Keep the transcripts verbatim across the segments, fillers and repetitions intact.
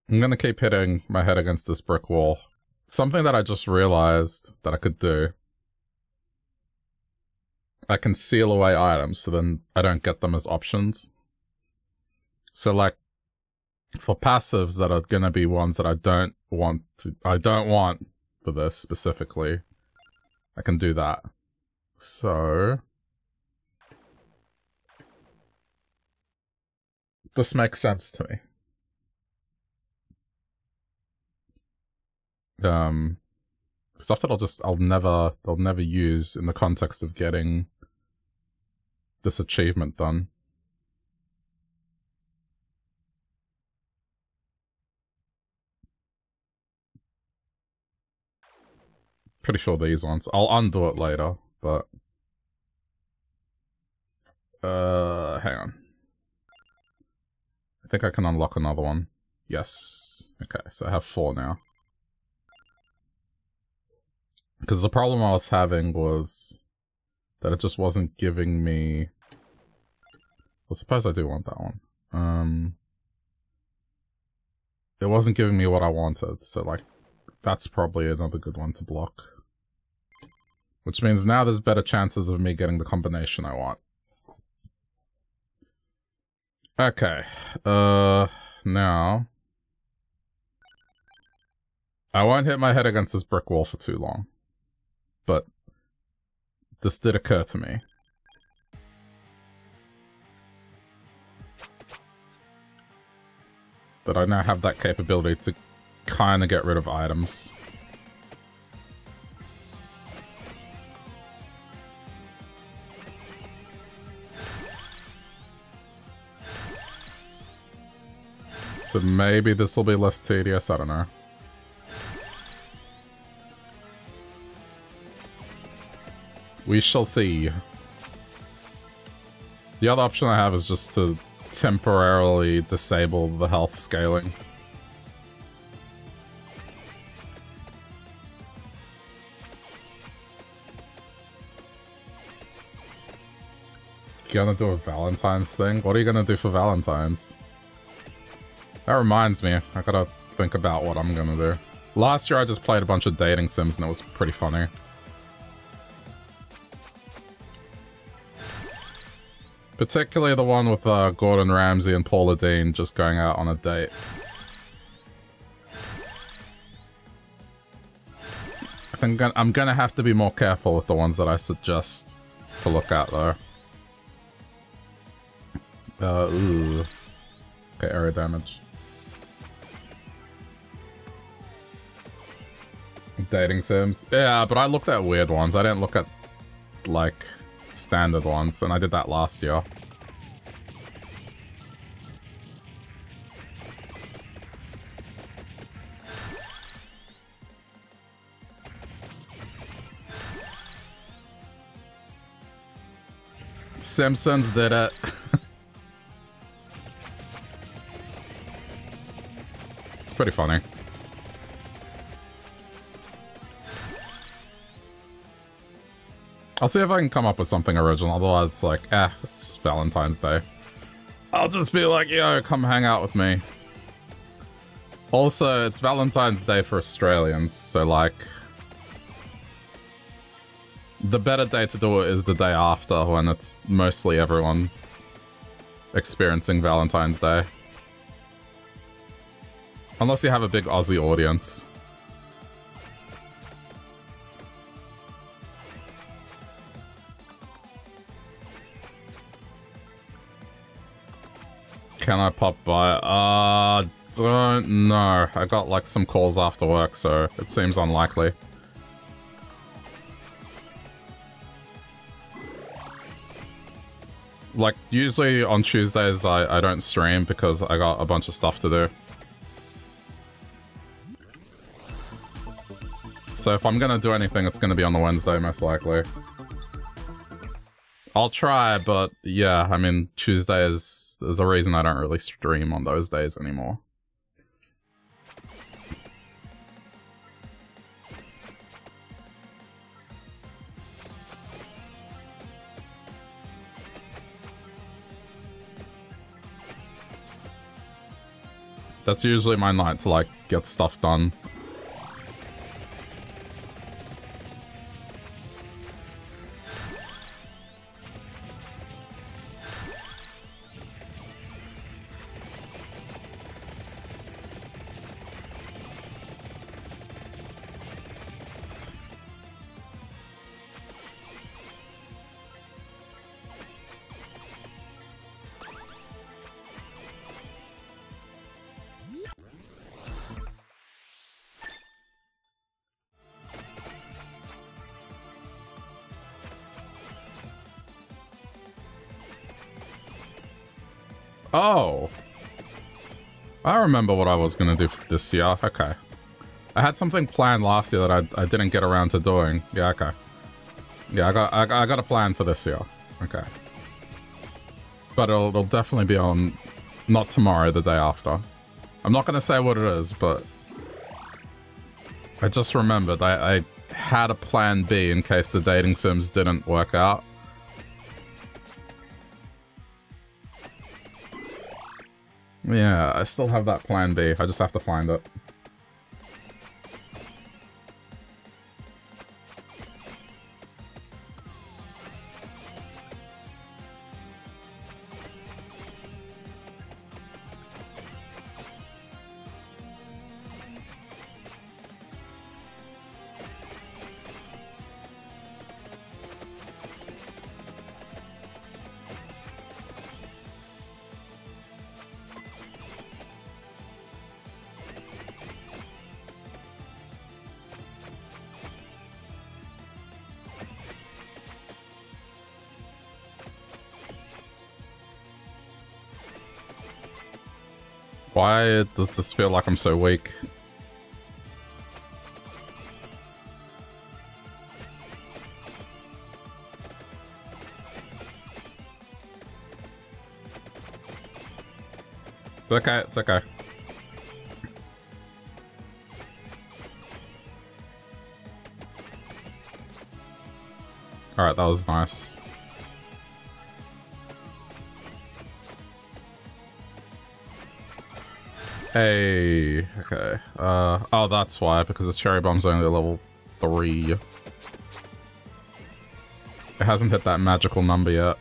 I'm gonna keep hitting my head against this brick wall. Something that I just realized that I could do. I can seal away items so then I don't get them as options. So like, for passives that are gonna be ones that I don't want to, I don't want for this specifically, I can do that. So... this makes sense to me. Um, stuff that I'll just, I'll never, I'll never use in the context of getting this achievement done. Pretty sure these ones. I'll undo it later, but... Uh, hang on. I think I can unlock another one. Yes. Okay, so I have four now. Because the problem I was having was that it just wasn't giving me... Well, suppose I do want that one. Um, it wasn't giving me what I wanted, so like, that's probably another good one to block. Which means now there's better chances of me getting the combination I want. Okay, uh, now... I won't hit my head against this brick wall for too long. But this did occur to me. That I now have that capability to kind of get rid of items. So maybe this will be less tedious, I don't know. We shall see. The other option I have is just to temporarily disable the health scaling. Gonna do a Valentine's thing? What are you gonna do for Valentine's? That reminds me, I gotta think about what I'm gonna do. Last year I just played a bunch of dating sims and it was pretty funny. Particularly the one with uh, Gordon Ramsay and Paula Deen just going out on a date. I think I'm gonna have to be more careful with the ones that I suggest to look at though. Uh, ooh. Okay, area damage. Dating sims. Yeah, but I looked at weird ones. I didn't look at, like, standard ones, and I did that last year. Simpsons did it. It's pretty funny. I'll see if I can come up with something original, otherwise, like, eh, it's Valentine's Day. I'll just be like, yo, come hang out with me. Also, it's Valentine's Day for Australians, so, like... the better day to do it is the day after, when it's mostly everyone experiencing Valentine's Day. Unless you have a big Aussie audience. Can I pop by? Uh, don't know. I got like some calls after work, so it seems unlikely. Like, usually on Tuesdays I, I don't stream because I got a bunch of stuff to do. So if I'm gonna do anything, it's gonna be on the Wednesday, most likely. I'll try, but yeah, I mean, Tuesday is... there's a reason I don't really stream on those days anymore. That's usually my night to, like, get stuff done. Oh. I remember what I was going to do for this year. Okay. I had something planned last year that I, I didn't get around to doing. Yeah, okay. Yeah, I got I, I got a plan for this year. Okay. But it'll, it'll definitely be on, not tomorrow, the day after. I'm not going to say what it is, but I just remembered I, I had a plan B in case the dating sims didn't work out. Yeah, I still have that plan B. I just have to find it. Why does this feel like I'm so weak? It's okay, it's okay. Alright, that was nice. Hey, okay. Uh, oh, that's why, because the cherry bomb's only level three. It hasn't hit that magical number yet.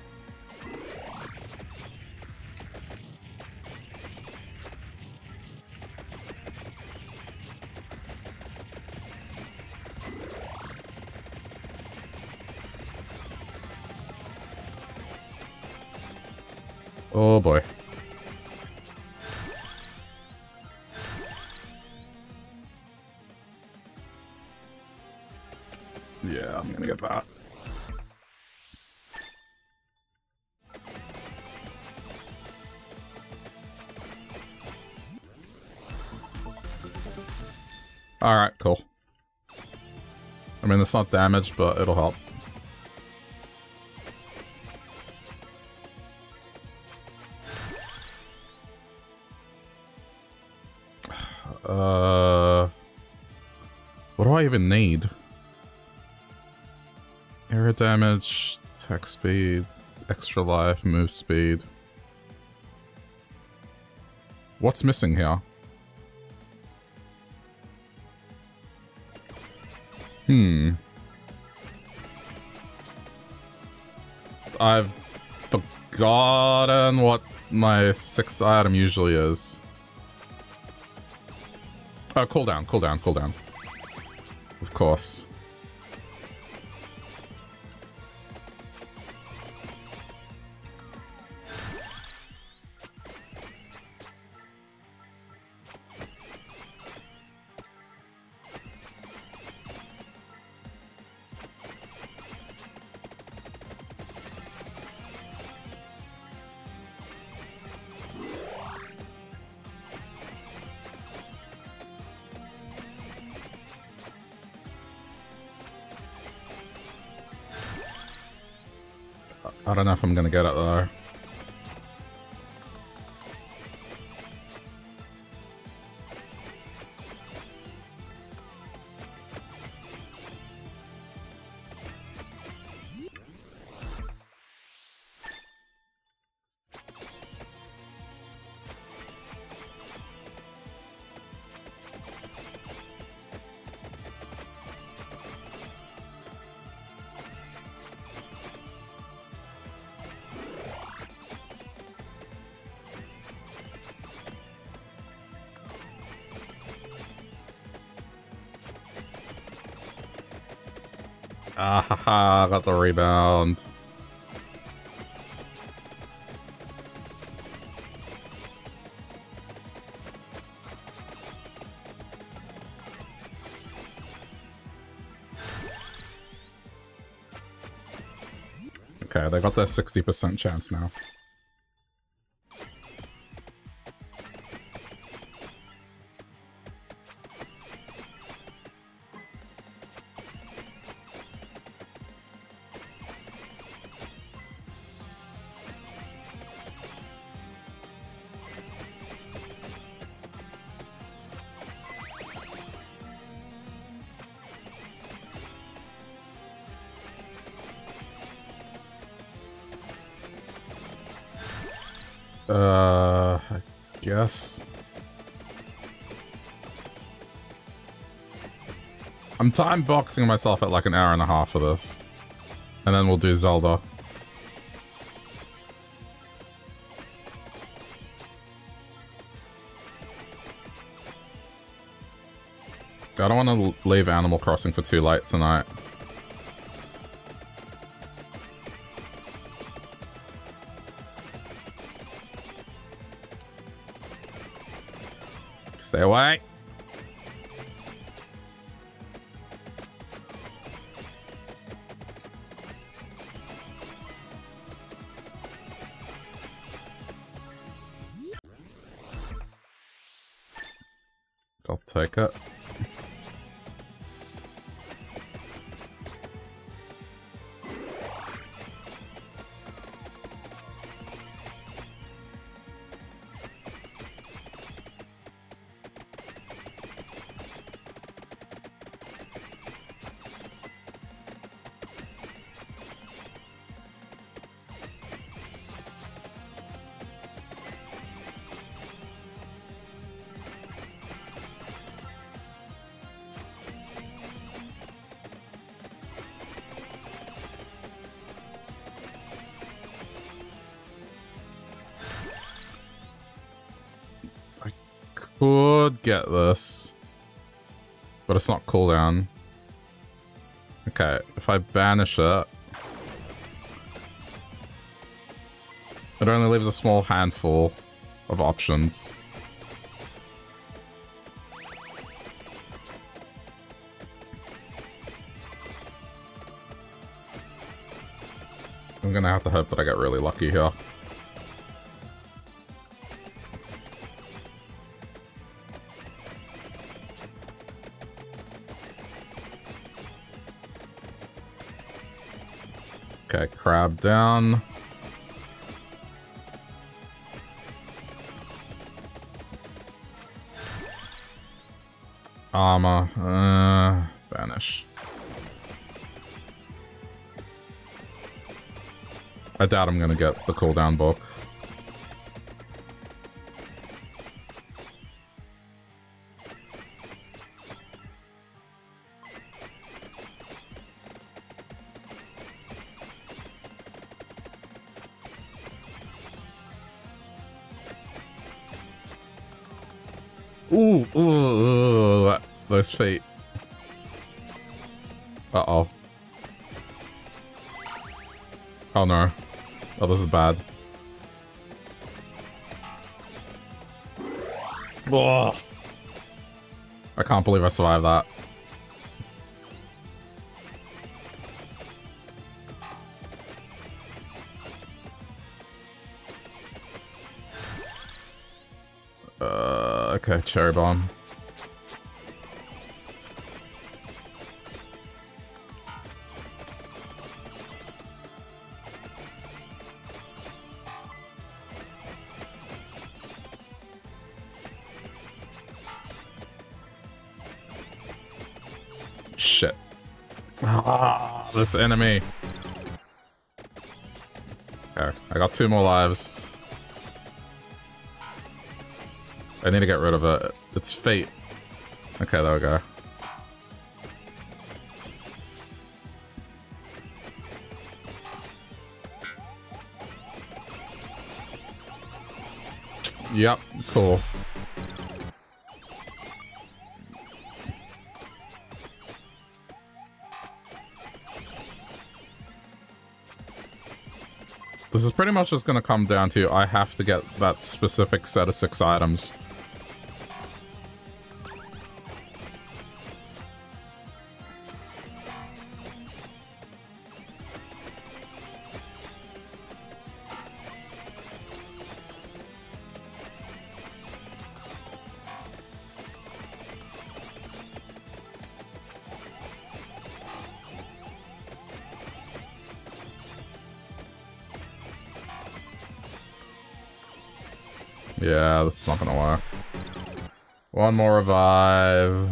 Oh boy. Yeah, I'm gonna get that. Alright, cool. I mean, it's not damaged, but it'll help. Uh, what do I even need? Air damage, attack speed, extra life, move speed. What's missing here? Hmm. I've forgotten what my sixth item usually is. Oh, cooldown, cooldown, cooldown. Of course. I don't know if I'm gonna get it though. Ah, haha, got the rebound. Okay, they got their sixty percent chance now. Uh, I guess. I'm time boxing myself at like an hour and a half for this. And then we'll do Zelda. I don't want to leave Animal Crossing for too late tonight. Stay away. I'll take it. Could get this, but it's not cooldown. Okay, if I banish it, it only leaves a small handful of options. I'm gonna have to hope that I get really lucky here. Okay, crab down. Armor. Uh, vanish. I doubt I'm gonna get the cooldown book. Ooh, ooh, ooh, that, those feet. Uh-oh. Oh no. Oh, this is bad. Ugh. I can't believe I survived that. Uh, okay, cherry bomb. Shit. Ah, this enemy. Okay, I got two more lives. I need to get rid of it. It's fate. Okay, there we go. Yep, cool. This is pretty much just going to come down to I have to get that specific set of six items. Yeah, this is not gonna work. One more revive.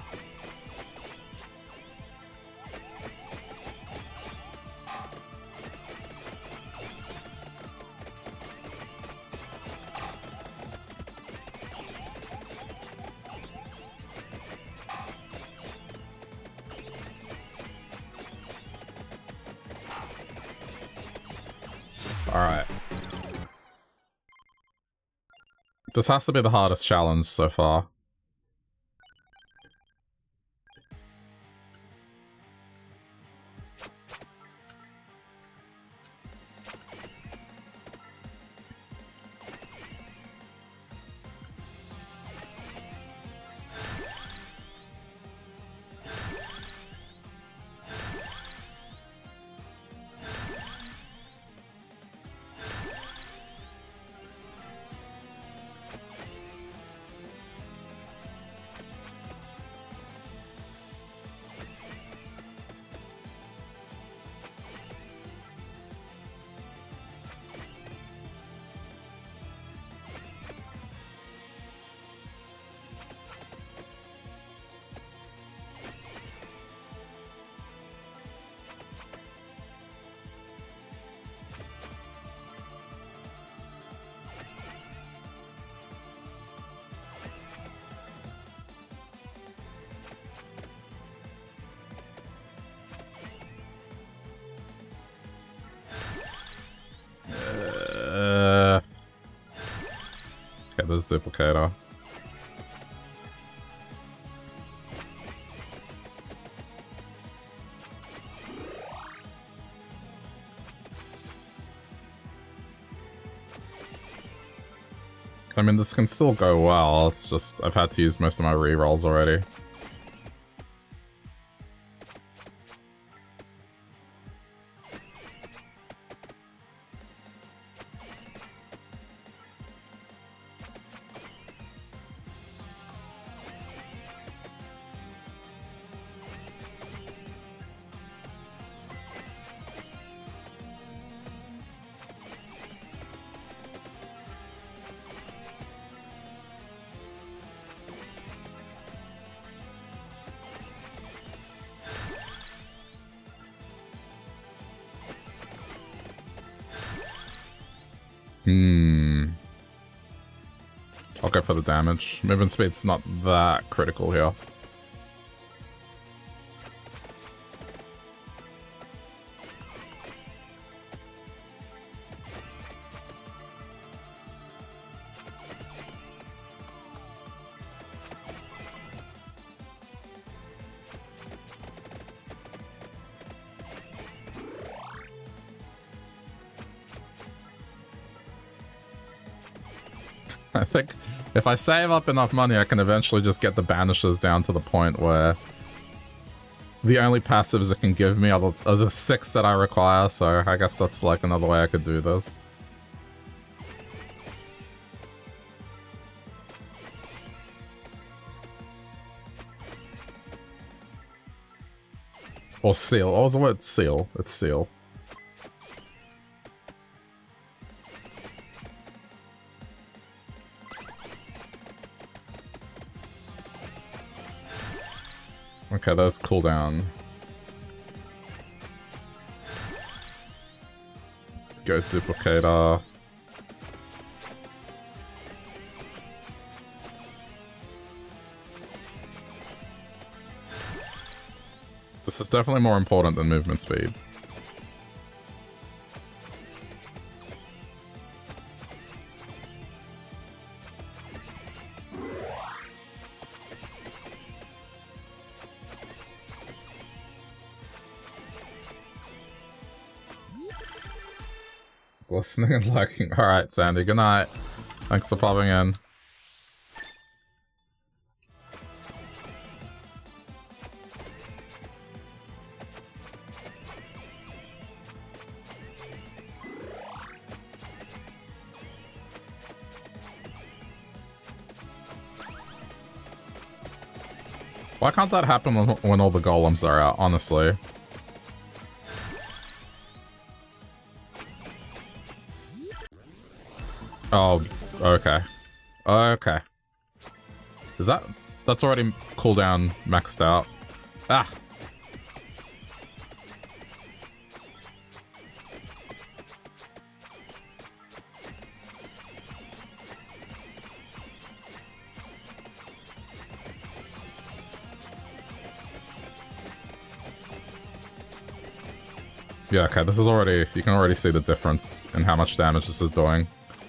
Alright. This has to be the hardest challenge so far. This duplicator. I mean, this can still go well, it's just I've had to use most of my rerolls already. Hmm. I'll go for the damage. Movement speed's not that critical here. I think if I save up enough money, I can eventually just get the banishers down to the point where the only passives it can give me are the, are the six that I require, so I guess that's like another way I could do this. Or seal. What was the word? Seal. It's seal. Okay, that's cooldown. Go duplicator. This is definitely more important than movement speed. listening and liking. Alright, Sandy, good night. Thanks for popping in. Why can't that happen when, when all the golems are out, honestly? Oh, okay. Okay. Is that... That's already cooldown maxed out. Ah! Yeah, okay, this is already... You can already see the difference in how much damage this is doing.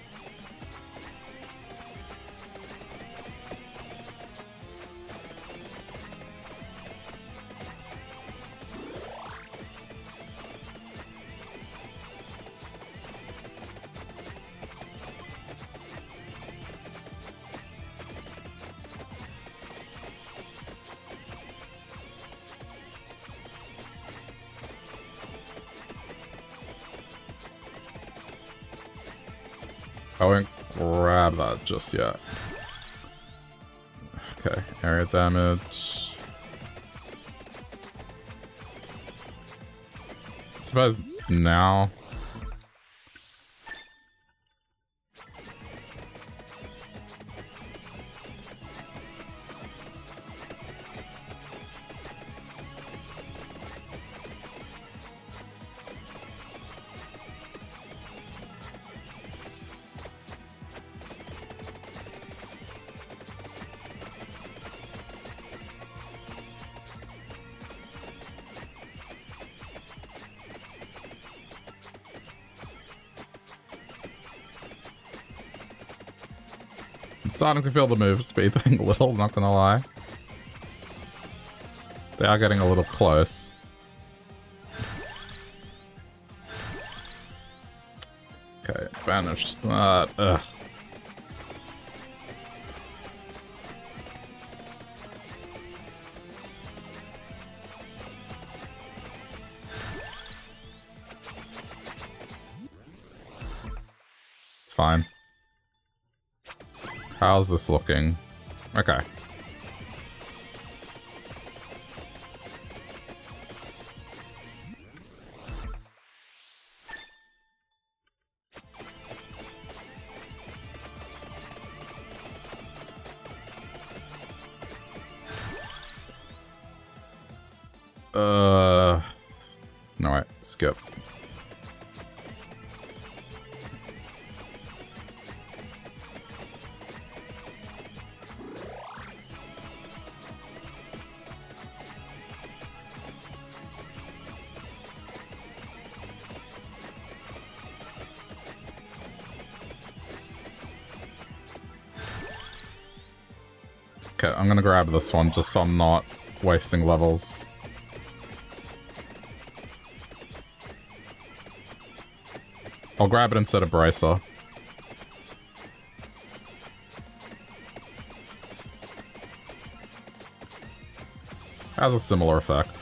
I won't grab that just yet. Okay, area damage. I suppose now. Starting to feel the move speed thing a little, not gonna lie. They are getting a little close. Okay, banished that. Ugh. It's fine. How's this looking? Okay. Uh, no, wait, skip. Okay, I'm gonna grab this one just so I'm not wasting levels. I'll grab it instead of Bracer. Has a similar effect.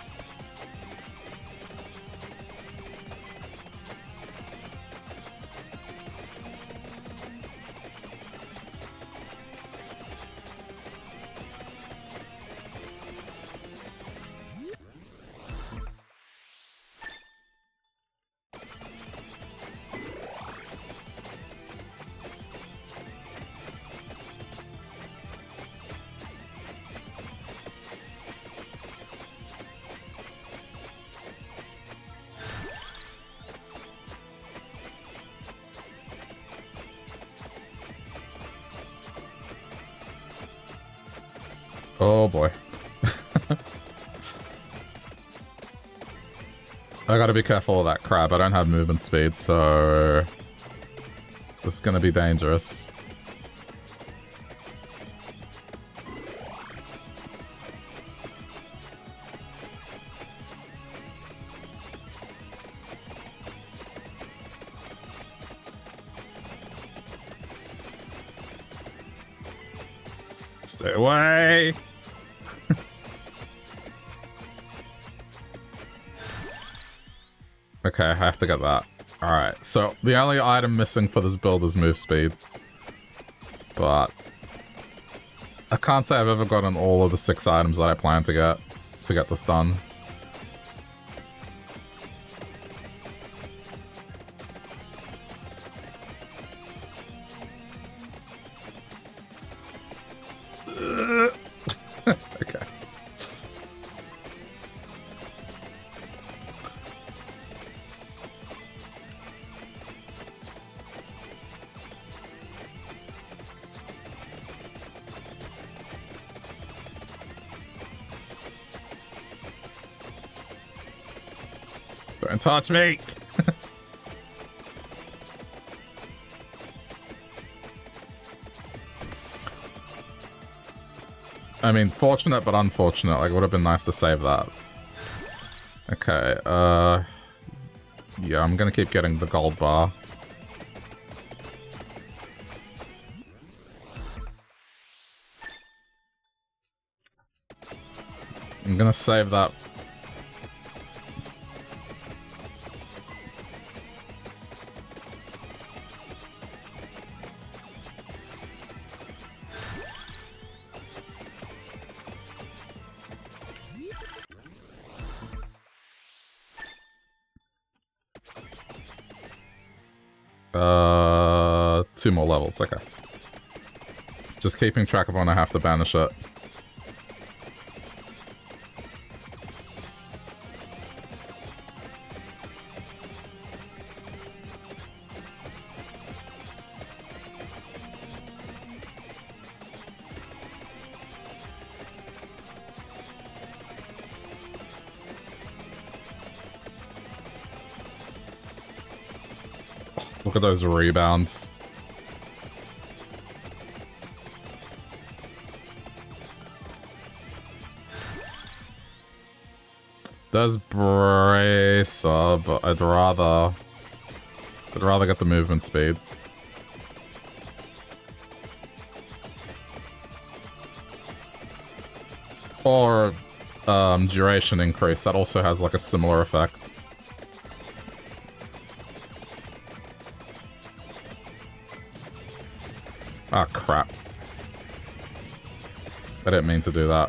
Oh boy. I gotta be careful of that crab. I don't have movement speed, so this is gonna be dangerous. Stay away! Okay, I have to get that. Alright, so the only item missing for this build is move speed. But I can't say I've ever gotten all of the six items that I plan to get to get this done. Okay. Don't touch me! I mean, fortunate but unfortunate. Like, it would have been nice to save that. Okay, uh... yeah, I'm gonna keep getting the gold bar. I'm gonna save that. Uh, two more levels, okay. Just keeping track of when I have to banish it. Look at those rebounds. There's Bracer, but I'd rather... I'd rather get the movement speed. Or um, duration increase, that also has like a similar effect. Ah, crap. I didn't mean to do that.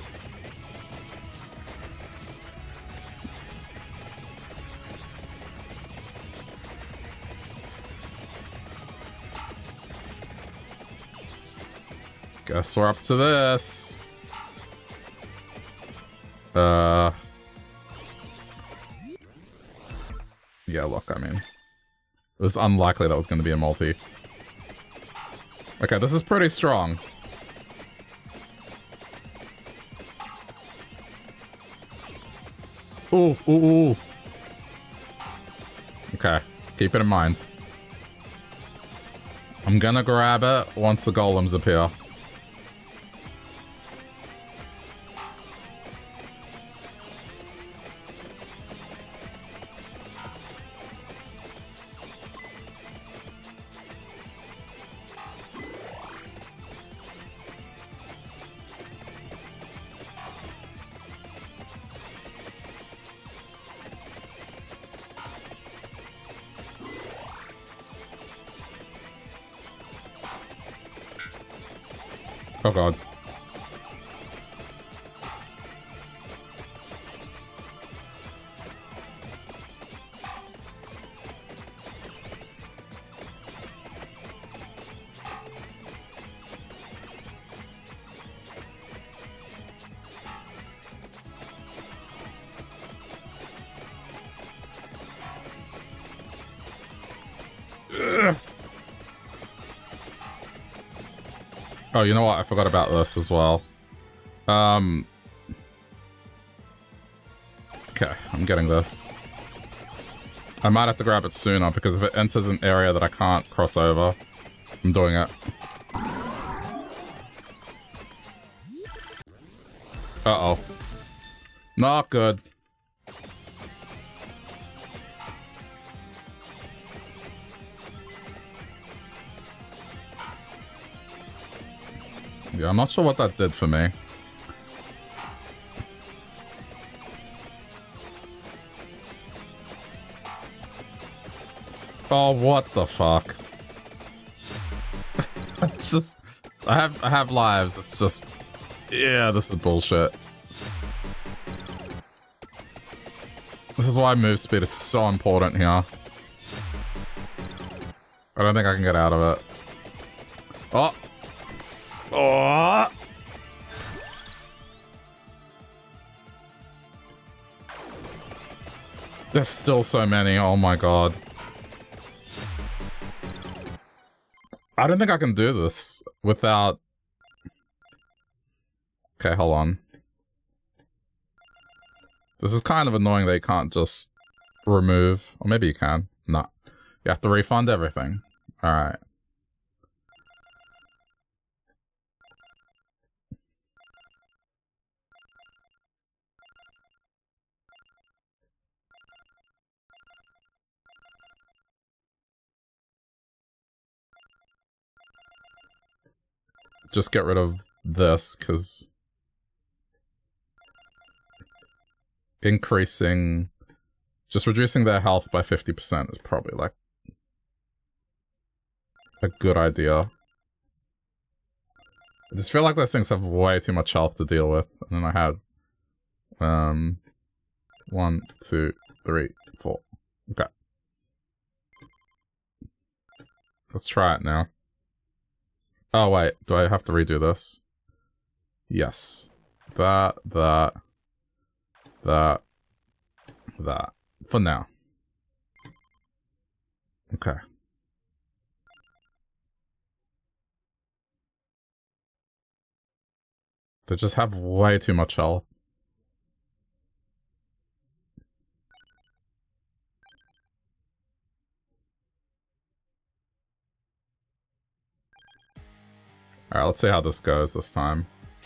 Guess we're up to this. Uh... Yeah, look, I mean... It was unlikely that was going to be a multi. Okay, this is pretty strong. Ooh, ooh, ooh. Okay, keep it in mind. I'm gonna grab it once the golems appear. Oh god. Ugh. Oh, you know what? I forgot about this as well. Um... Okay, I'm getting this. I might have to grab it sooner, because if it enters an area that I can't cross over, I'm doing it. Uh-oh. Not good. Yeah, I'm not sure what that did for me. Oh, what the fuck? It's just... I have, I have lives, it's just... Yeah, this is bullshit. This is why move speed is so important here. I don't think I can get out of it. Oh! Oh! There's still so many, oh my god. I don't think I can do this without... Okay, hold on. This is kind of annoying that you can't just remove... Or maybe you can. No. You have to refund everything. Alright. Just get rid of this, because... increasing... Just reducing their health by fifty percent is probably, like... a good idea. I just feel like those things have way too much health to deal with. And then I have... Um... One, two, three, four. Okay. Let's try it now. Oh, wait. Do I have to redo this? Yes. That, that, that, that. For now. Okay. They just have way too much health. Alright, let's see how this goes this time.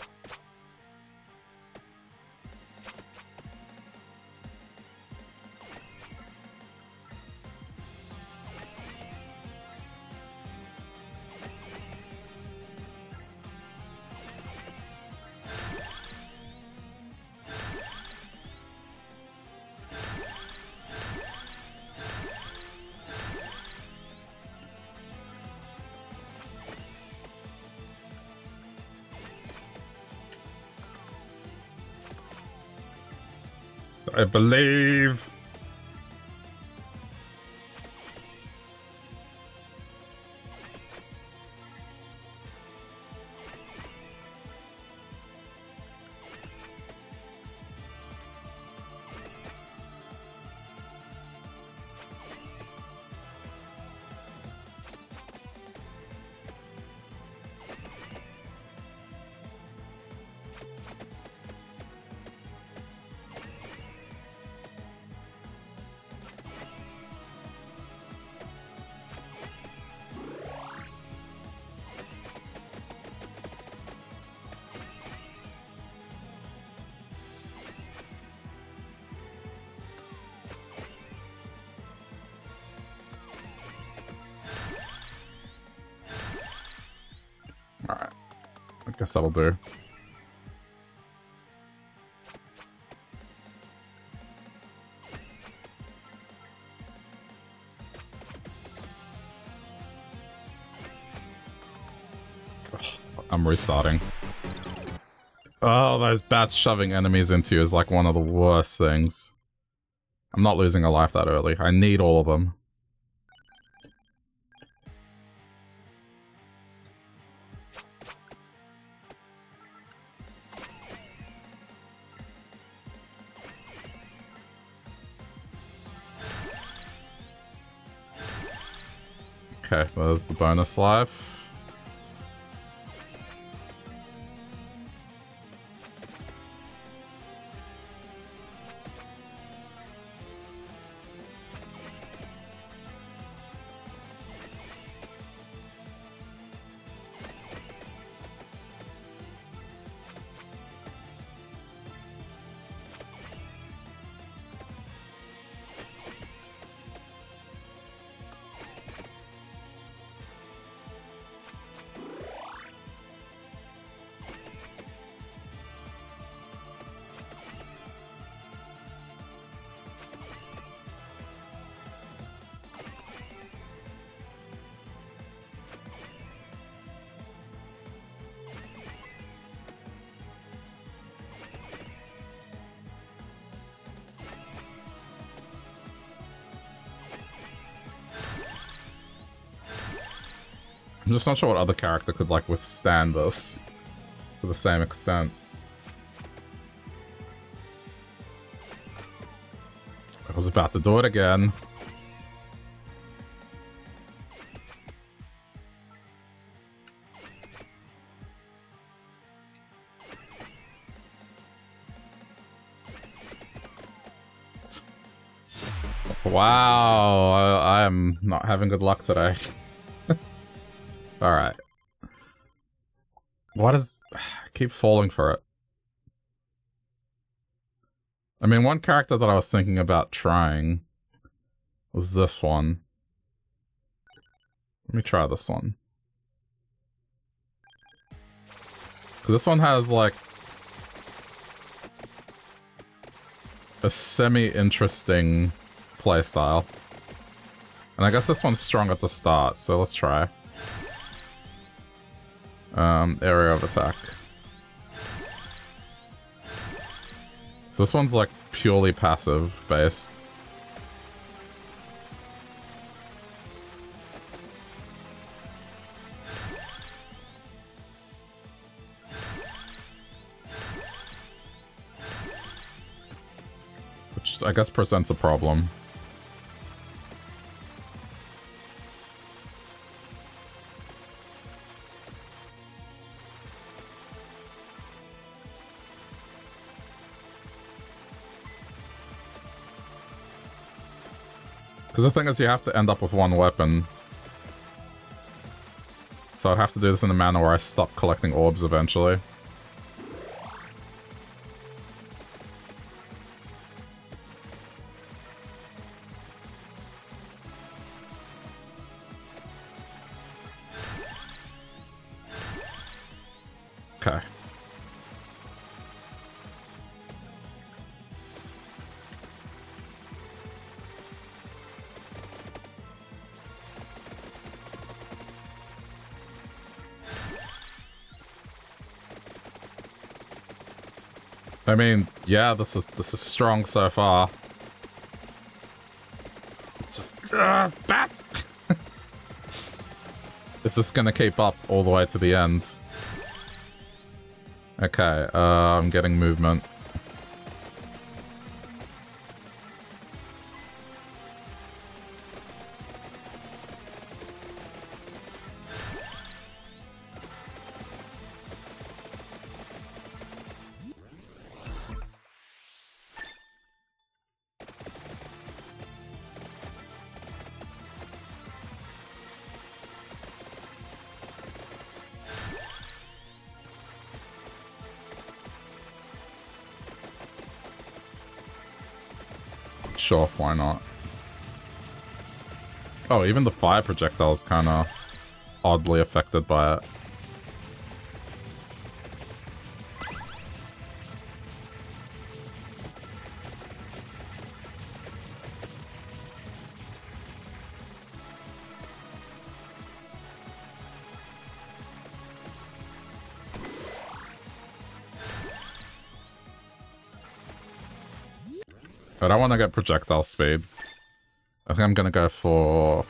I believe. Alright. I guess that'll do. Ugh, I'm restarting. Oh, those bats shoving enemies into you is like one of the worst things. I'm not losing a life that early. I need all of them. Okay, there's the bonus life. I'm just not sure what other character could, like, withstand this to the same extent. I was about to do it again. Wow, I, I am not having good luck today. Alright. What is... I keep falling for it. I mean, one character that I was thinking about trying was this one. Let me try this one. Because this one has, like, a semi-interesting playstyle. And I guess this one's strong at the start, so let's try. Um, area of attack. So this one's like purely passive based. Which I guess presents a problem. Because the thing is, you have to end up with one weapon. So I'd have to do this in a manner where I stop collecting orbs eventually. Okay. I mean, yeah, this is this is strong so far. It's just uh, bats. Is this gonna keep up all the way to the end? Okay, uh, I'm getting movement. Sure, why not? Oh, even the fire projectile is kind of oddly affected by it. But I want to get projectile speed. I think I'm gonna go for...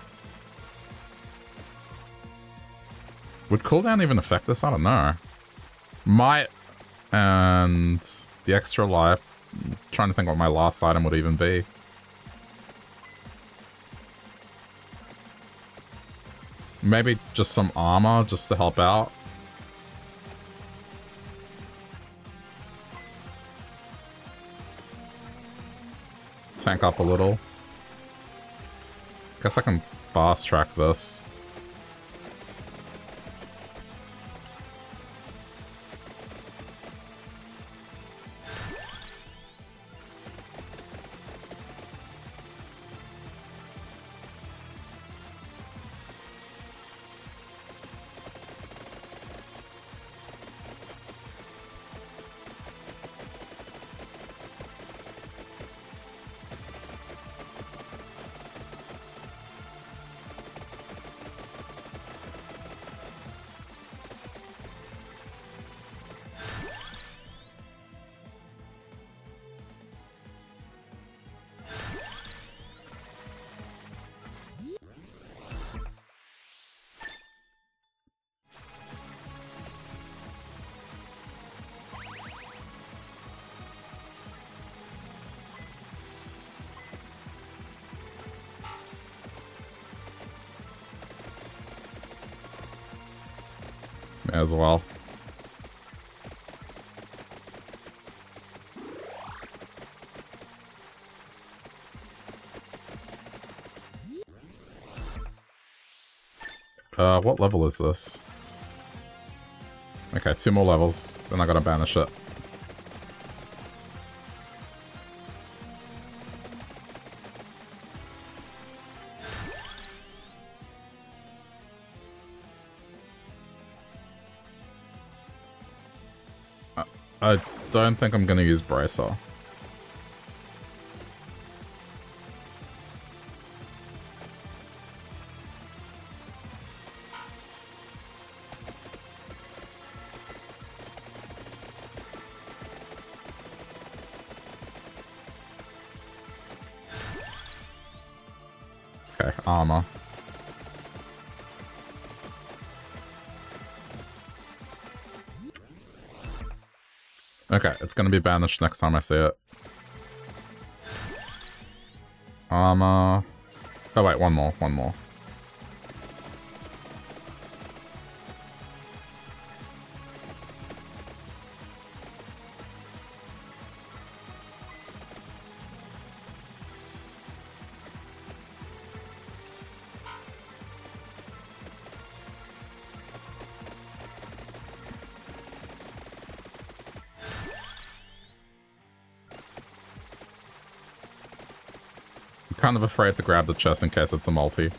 Would cooldown even affect this? I don't know. Might. And the extra life. I'm trying to think what my last item would even be. Maybe just some armor just to help out. Tank up a little. Guess I can fast track this. May as well. Uh, what level is this? Okay, two more levels, then I gotta banish it. I, I don't think I'm gonna use Bracer. Okay, armor. Okay, it's gonna be banished next time I see it. Armor. Oh wait, one more, one more. Kind of afraid to grab the chest in case it's a multi.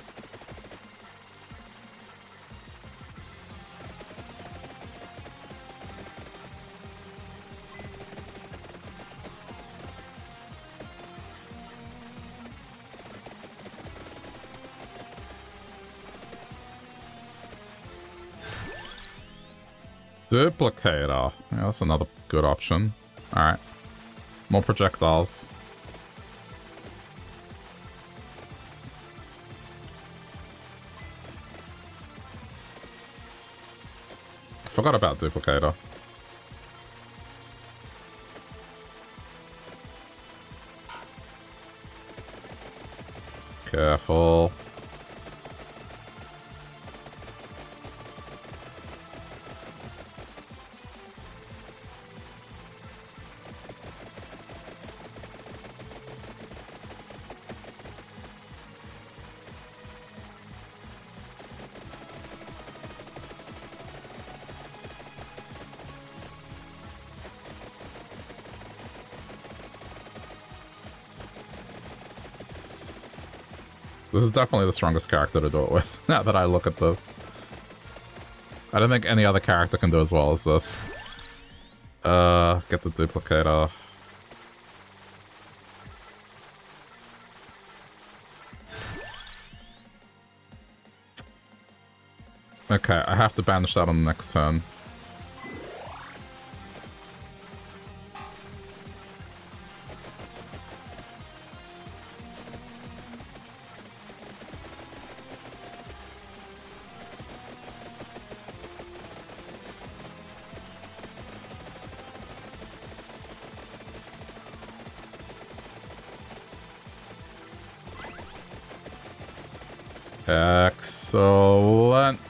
Duplicator. Yeah, that's another good option. Alright. More projectiles. Forgot about Duplicator. Careful. This is definitely the strongest character to do it with, now that I look at this. I don't think any other character can do as well as this. Uh, get the Duplicator. Okay, I have to banish that on the next turn. Excellent.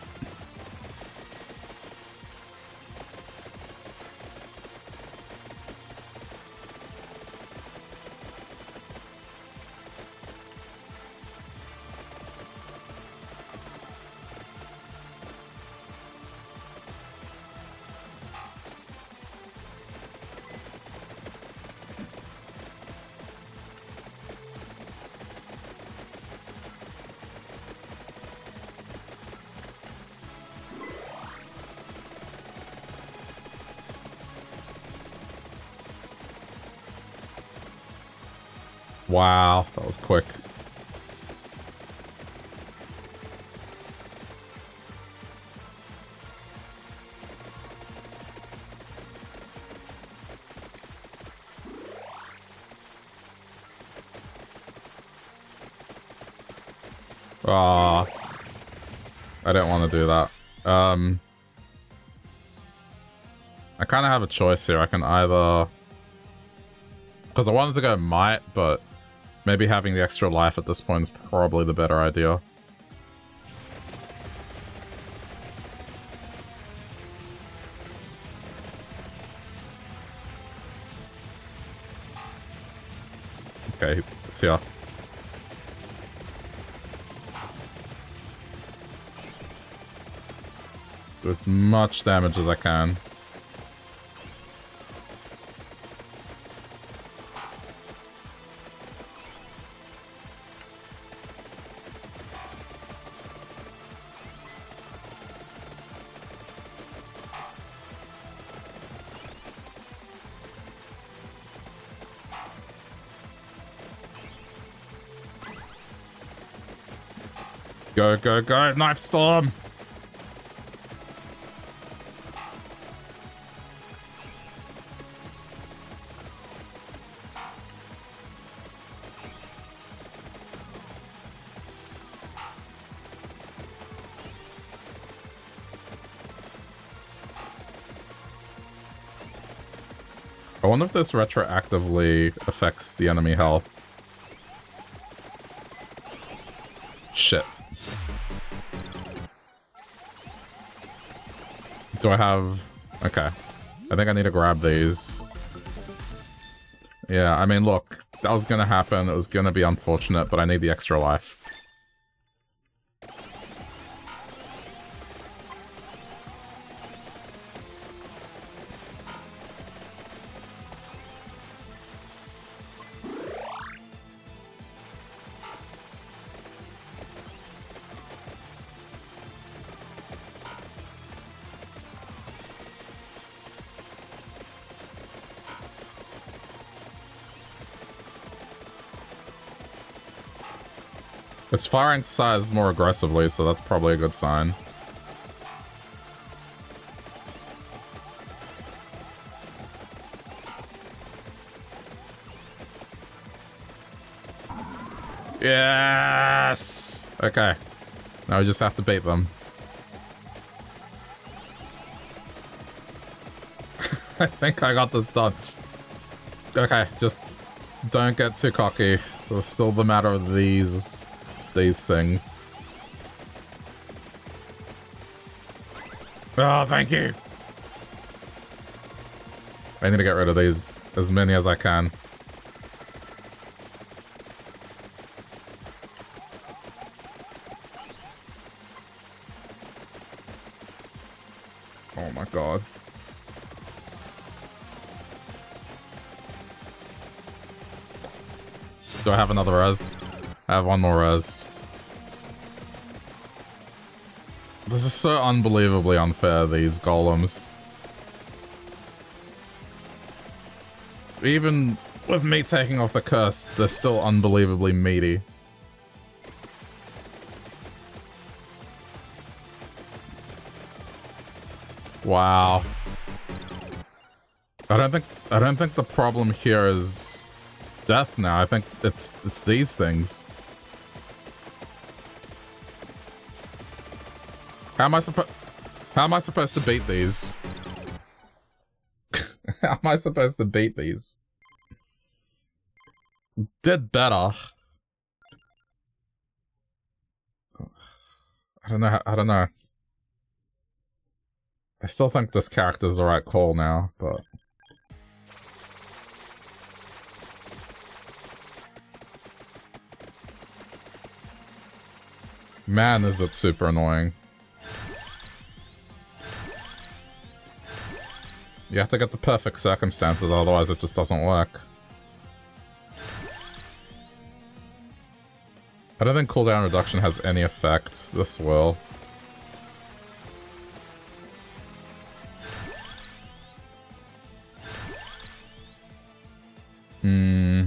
Wow, that was quick. Ah, I didn't want to do that. Um, I kind of have a choice here. I can either... Because I wanted to go Might, but maybe having the extra life at this point is probably the better idea. Okay, it's here. Do as much damage as I can. Go, go, go, Knife Storm! I wonder if this retroactively affects the enemy health. Shit. Do I have... Okay. I think I need to grab these. Yeah, I mean, look. That was gonna happen. It was gonna be unfortunate, but I need the extra life. It's firing size more aggressively, so that's probably a good sign. Yes! Okay. Now we just have to bait them. I think I got this done. Okay, just don't get too cocky. It's still the matter of these... these things. Oh, thank you! I need to get rid of these, as many as I can. Oh my god. Do I have another res? I have one more res. This is so unbelievably unfair, these golems. Even with me taking off the curse, they're still unbelievably meaty. Wow. I don't think I don't think the problem here is death now. I think it's it's these things. How am I supposed How am I supposed to beat these? How am I supposed to beat these? Did better. I don't know. I don't know. I still think this character's the right call now, but... Man, is it super annoying. You have to get the perfect circumstances, otherwise it just doesn't work. I don't think cooldown reduction has any effect. This will. Hmm.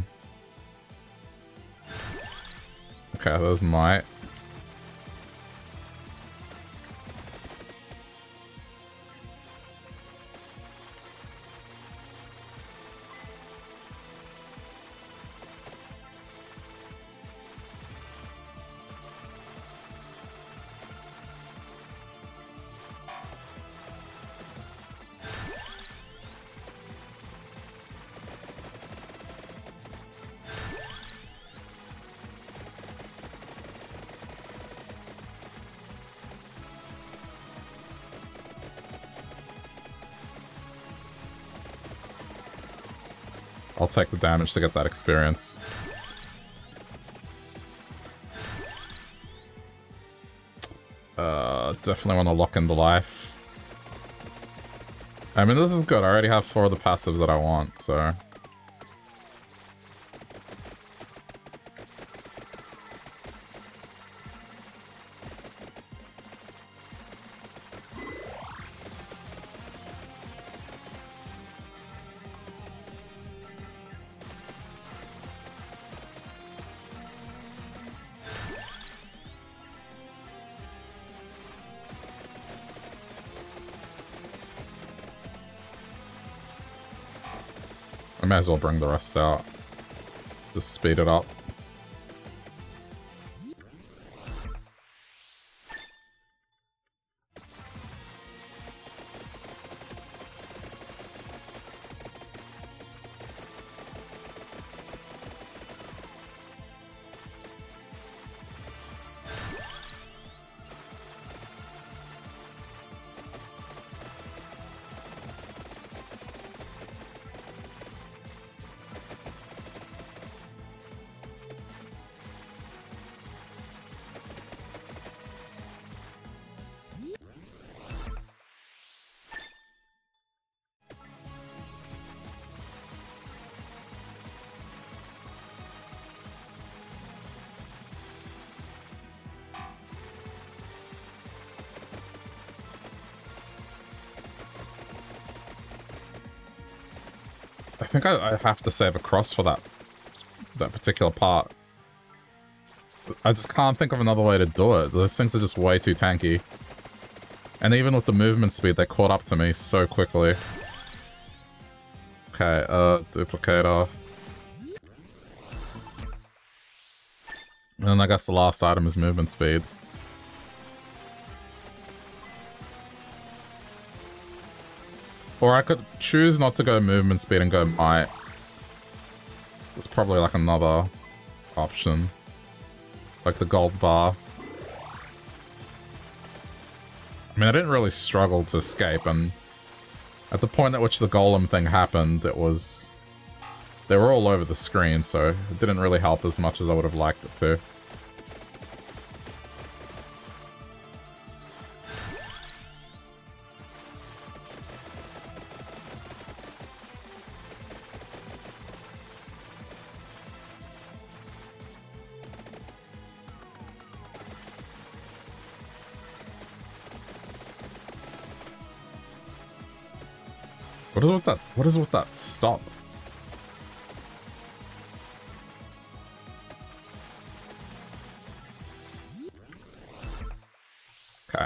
Okay, those might. I'll take the damage to get that experience. Uh, definitely want to lock into life. I mean, this is good. I already have four of the passives that I want, so... I may as well bring the rest out. Just speed it up. I think I, I have to save a cross for that that particular part. I just can't think of another way to do it. Those things are just way too tanky. And even with the movement speed, they caught up to me so quickly. Okay, uh, duplicator. And then I guess the last item is movement speed. Or I could choose not to go movement speed and go might. There's probably like another option. Like the gold bar. I mean, I didn't really struggle to escape, and at the point at which the golem thing happened, it was... They were all over the screen, so it didn't really help as much as I would have liked it to. What is with that? What is with that stop? Okay.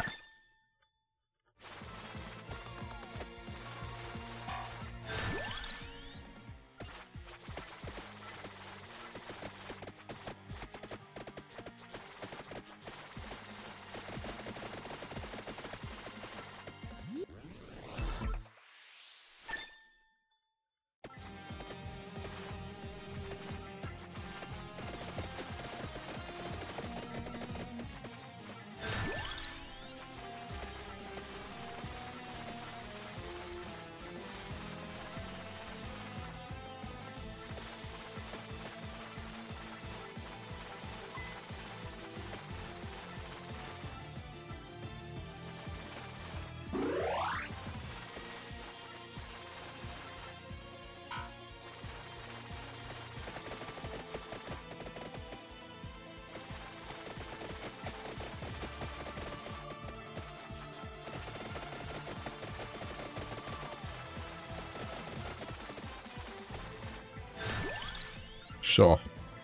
Sure.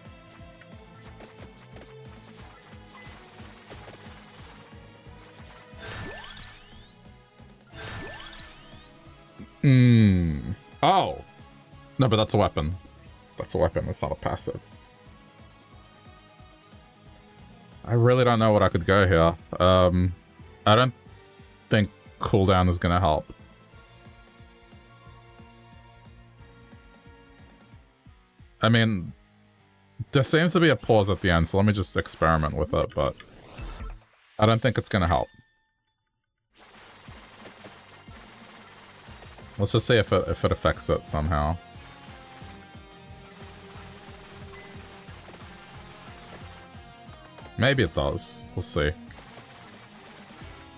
Hmm. Oh. No, but that's a weapon. That's a weapon. It's not a passive. I really don't know what I could go here. Um, I don't think cooldown is going to help. I mean, there seems to be a pause at the end, so let me just experiment with it, but I don't think it's going to help. Let's just see if it, if it affects it somehow. Maybe it does. We'll see.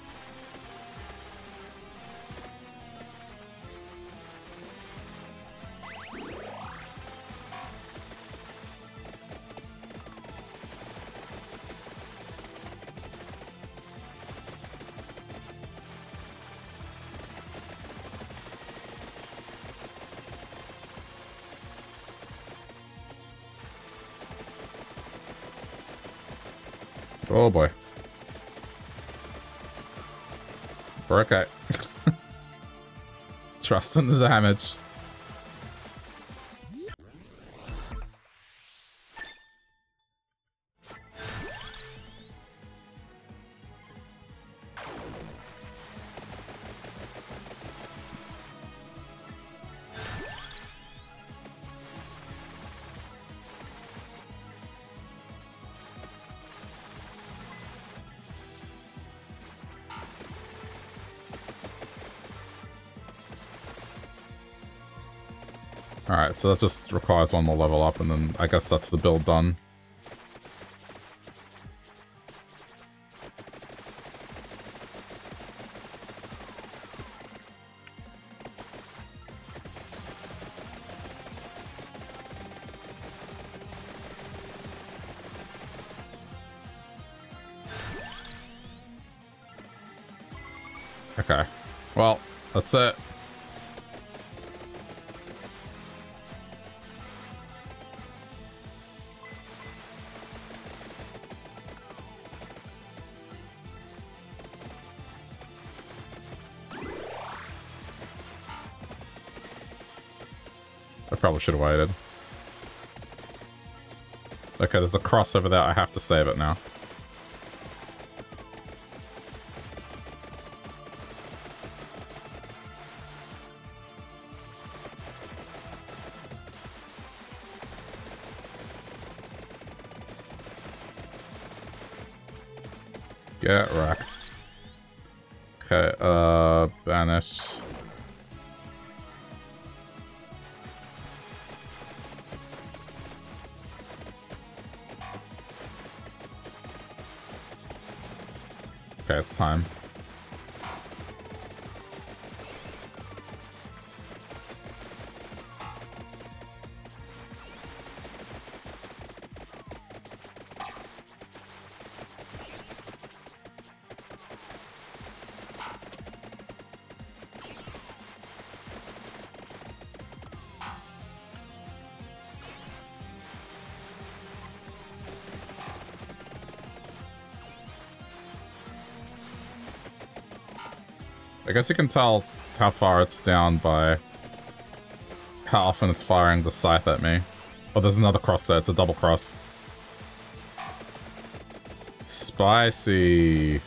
Oh boy. We're okay. Trust in the damage. Alright, so that just requires one more level up, and then I guess that's the build done. Okay. Well, that's it. I probably should have waited. Okay, there's a cross over there. I have to save it now. Get wrecked. Okay, uh, banish. Okay, it's time. I guess you can tell how far it's down by how often it's firing the scythe at me. Oh, there's another cross there. It's a double cross. Spicy.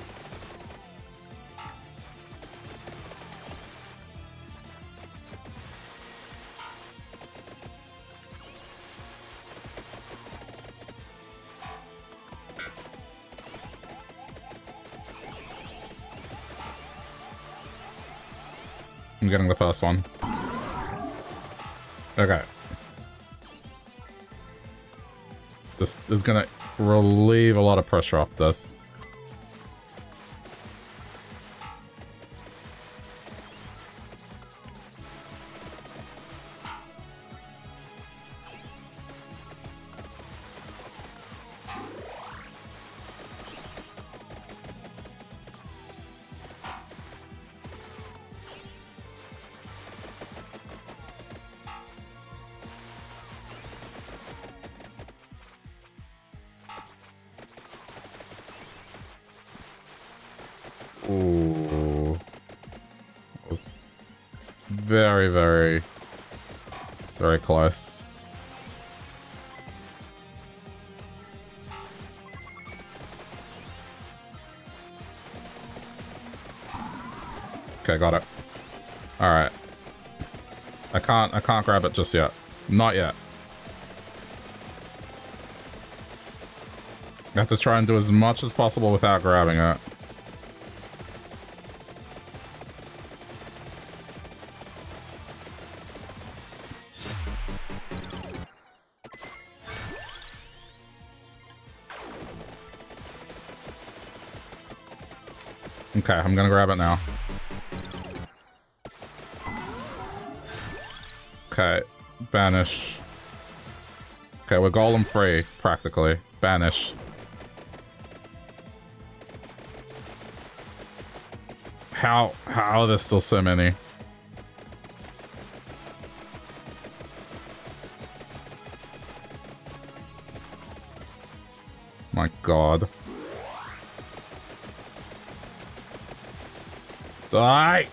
I'm getting the first one. Okay. This is gonna relieve a lot of pressure off this. Ooh. That was very, very, very close. Okay, got it. Alright. I can't, I can't grab it just yet. Not yet. I have to try and do as much as possible without grabbing it. Okay, I'm gonna grab it now. Okay, banish. Okay, we're golem free, practically. Banish. How, how are there still so many? My god. Die!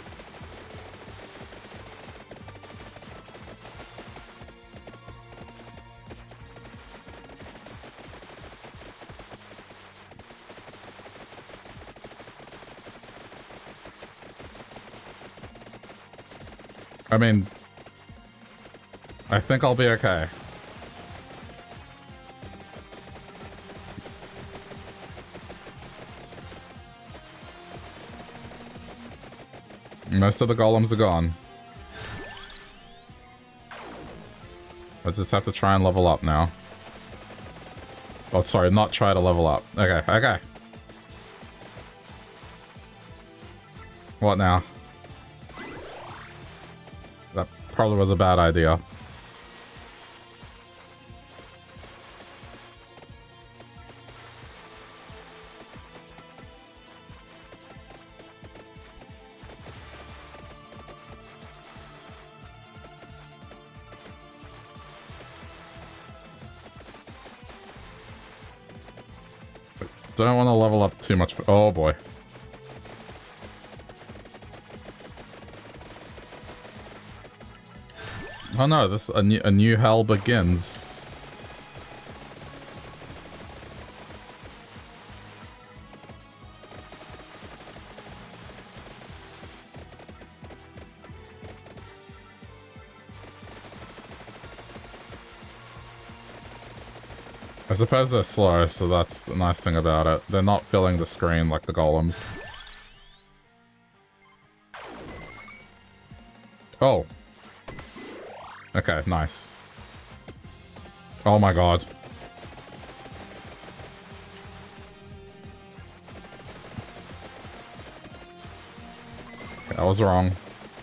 I mean, I think I'll be okay. Most of the golems are gone. I just have to try and level up now. Oh, sorry, not try to level up. Okay, okay. What now? That probably was a bad idea. Don't want to level up too much. Oh boy. Oh no, this a new, a new hell begins. I suppose they're slow, so that's the nice thing about it. They're not filling the screen like the golems. Oh. Okay, nice. Oh my god. Okay, I was wrong.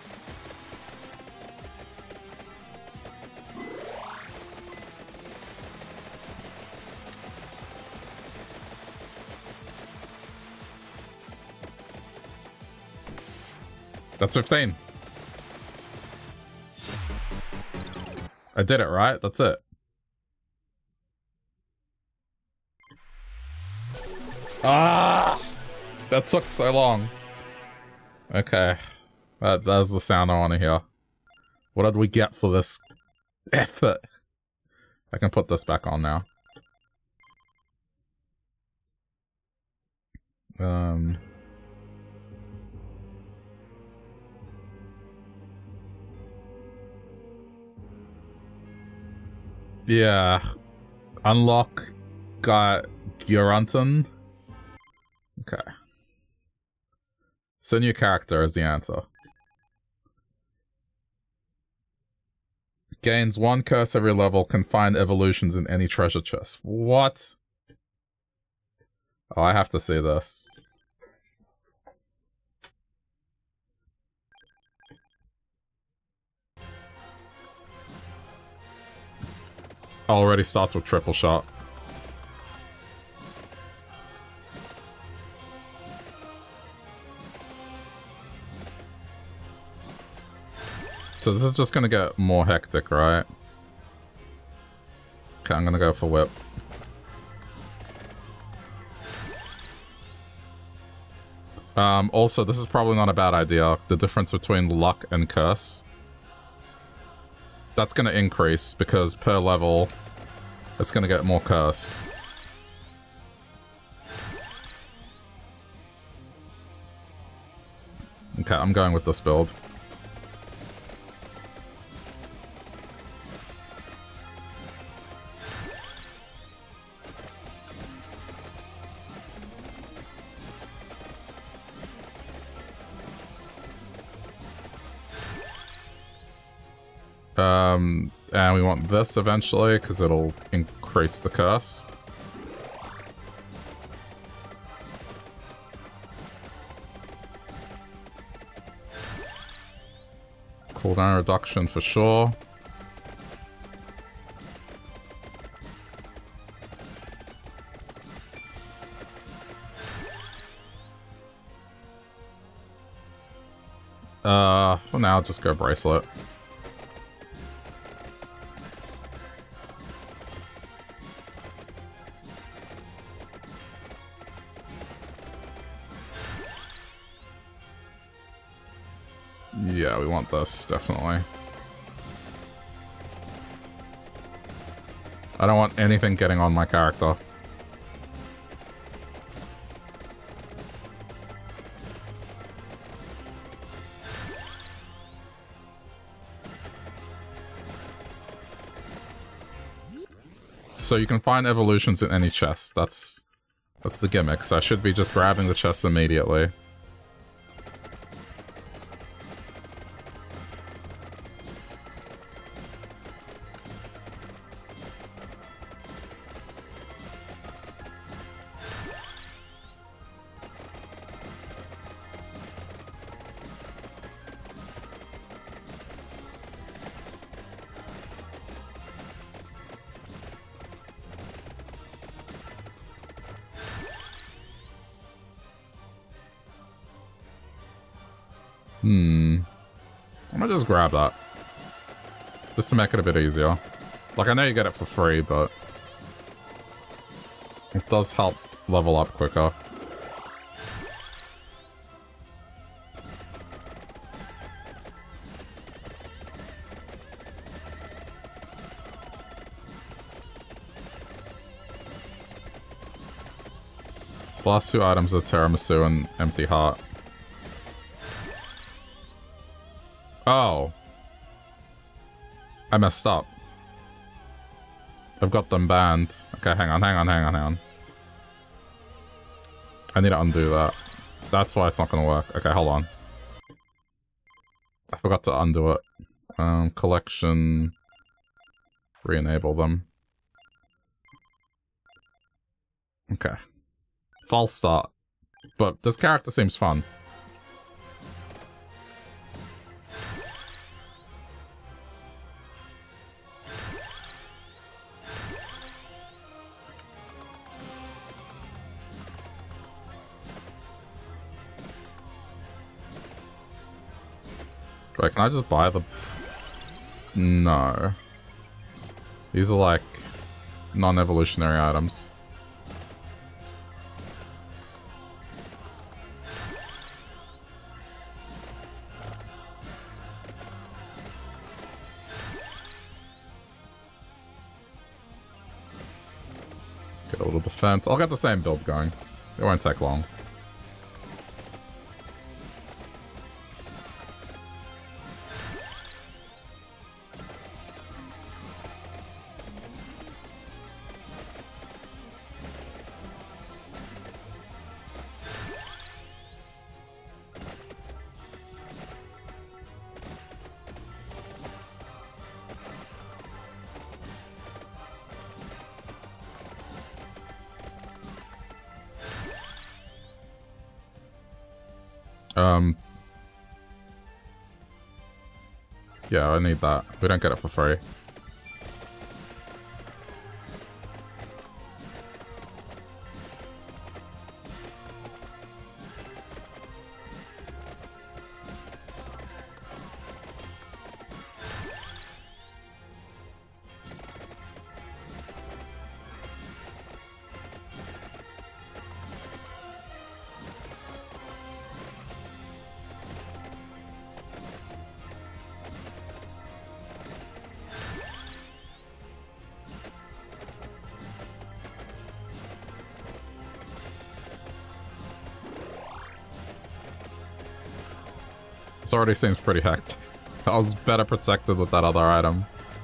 That's fifteen. I did it, right? That's it. Ah! That took so long. Okay. That, that's the sound I want to hear. What did we get for this effort? I can put this back on now. Um... Yeah. Unlock got Gyorunton. Okay. So new character is the answer. Gains one curse every level, can find evolutions in any treasure chest. What? Oh, I have to see this. Already starts with triple shot. So this is just gonna get more hectic, right? Okay, I'm gonna go for whip. Um, also, this is probably not a bad idea. The difference between luck and curse. That's gonna increase because per level, it's gonna get more curse. Okay, I'm going with this build. Um, and we want this eventually, because it'll increase the curse. Cooldown reduction for sure. Uh, well now I'll just go bracelet. Yeah, we want this, definitely. I don't want anything getting on my character. So you can find evolutions in any chest. That's that's the gimmick. So I should be just grabbing the chest immediately. Hmm. I'm gonna just grab that. Just to make it a bit easier. Like, I know you get it for free, but it does help level up quicker. The last two items are Tiramisu and Empty Heart. Oh. I messed up. I've got them banned. Okay, hang on, hang on, hang on, hang on. I need to undo that. That's why it's not gonna work. Okay, hold on. I forgot to undo it. Um, collection... Re-enable them. Okay. False start. But this character seems fun. Wait, can I just buy the... No. These are like non-evolutionary items. Get a little defense. I'll get the same build going. It won't take long. Um, yeah, I need that. We don't get it for free. This already seems pretty hacked. I was better protected with that other item.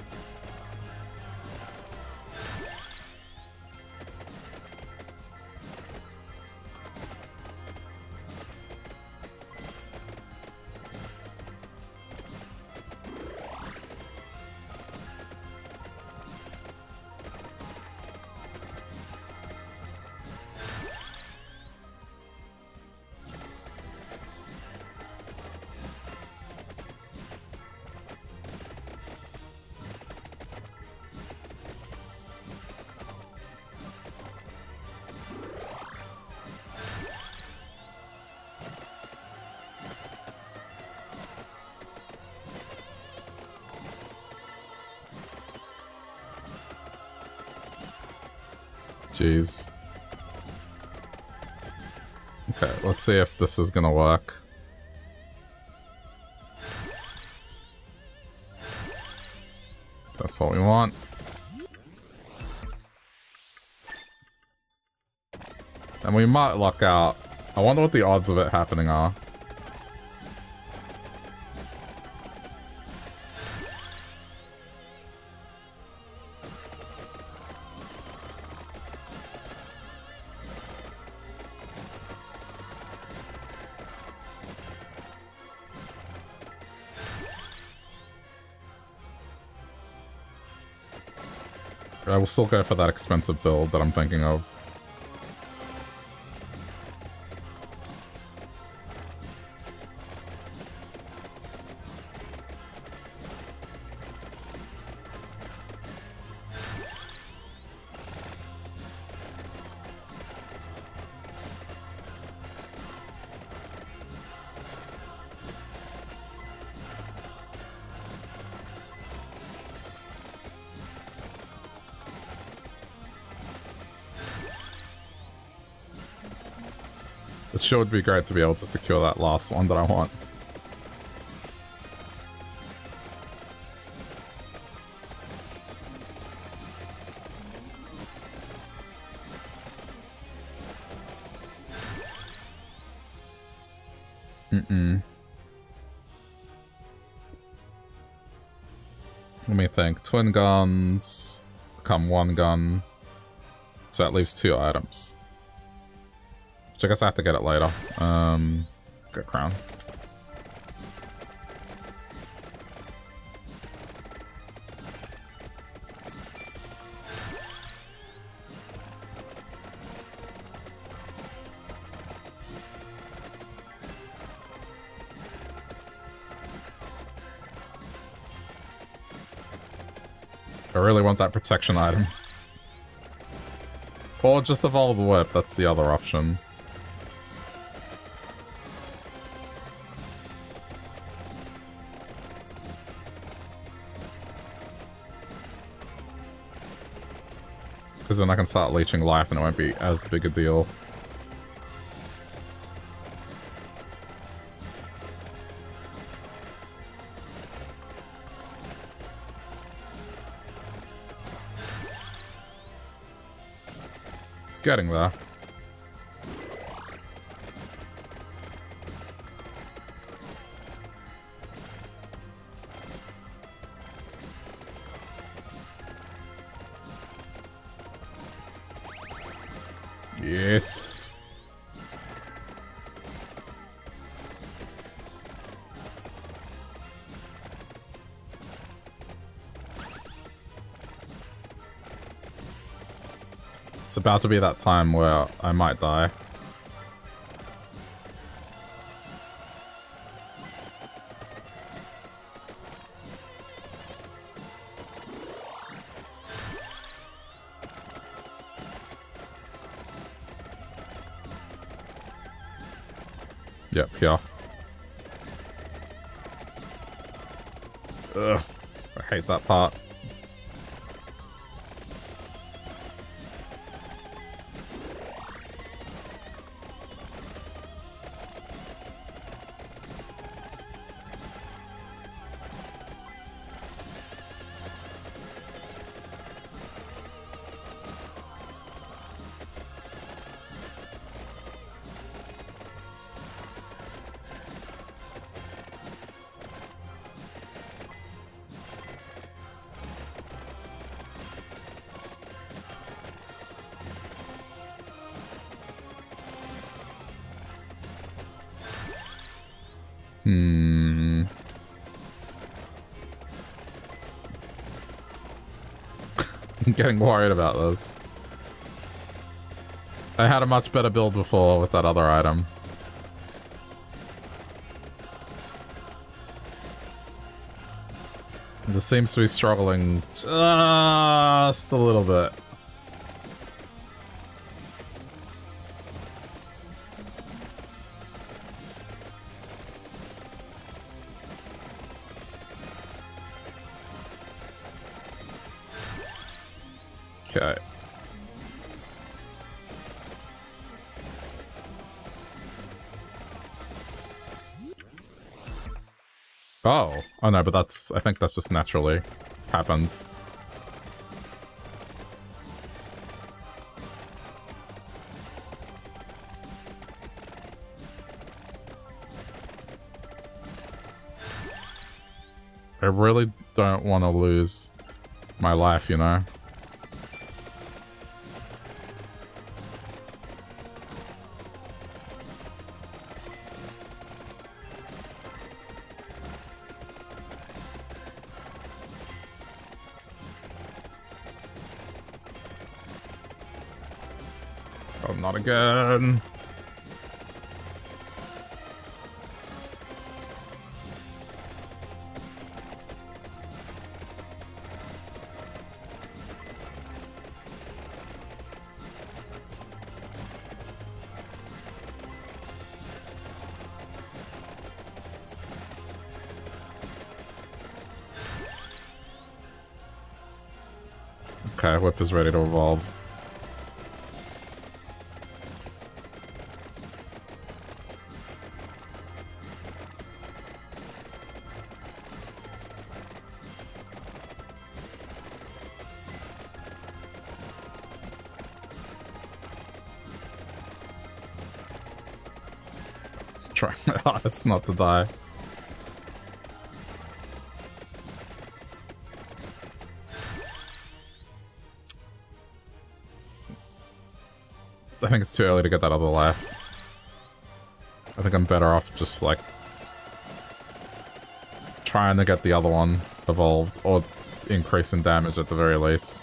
Jeez. Okay, let's see if this is gonna work. That's what we want. And we might luck out. I wonder what the odds of it happening are. I will still go for that expensive build that I'm thinking of. It sure would be great to be able to secure that last one that I want. Mm-mm. Let me think. Twin guns become one gun. So that leaves two items. Which I guess I have to get it later. Um, get crown. I really want that protection item. Or just evolve the whip, that's the other option. Because then I can start leeching life and it won't be as big a deal. It's getting there. Yes. It's about to be that time where I might die. Yep, here. Ugh, I hate that part. Hmm. I'm getting worried about this. I had a much better build before with that other item. It just seems to be struggling just a little bit. Okay. Oh. Oh no, but that's... I think that's just naturally happened. I really don't want to lose my life, you know? Oh, not again. Okay, Whip is ready to evolve. Trying my hardest not to die. I think it's too early to get that other life. I think I'm better off just, like, trying to get the other one evolved, or increasing damage at the very least.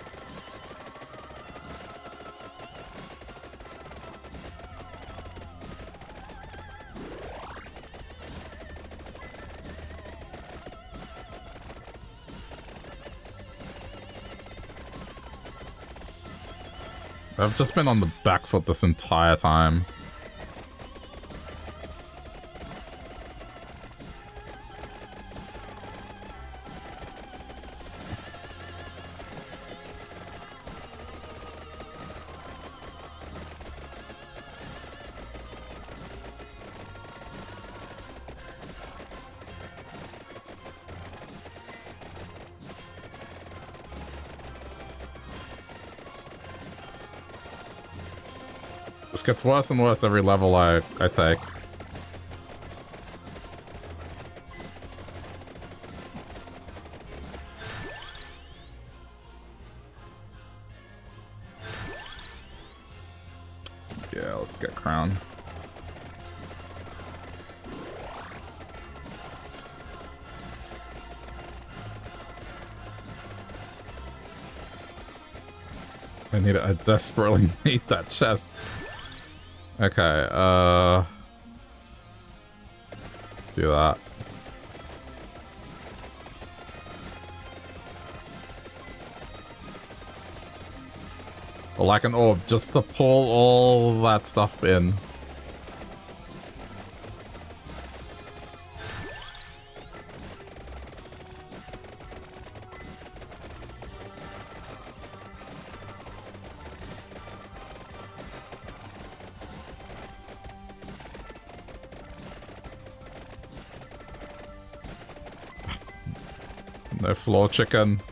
I've just been on the back foot this entire time. This gets worse and worse every level I, I take. Yeah, let's get Crown. I need it. I desperately need that chest. Okay, uh... do that. Or like an orb, just to pull all that stuff in. No floor chicken.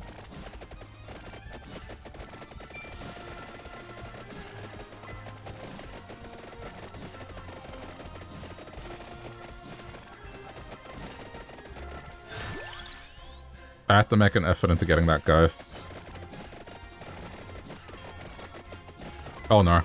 I have to make an effort into getting that ghost. Oh no.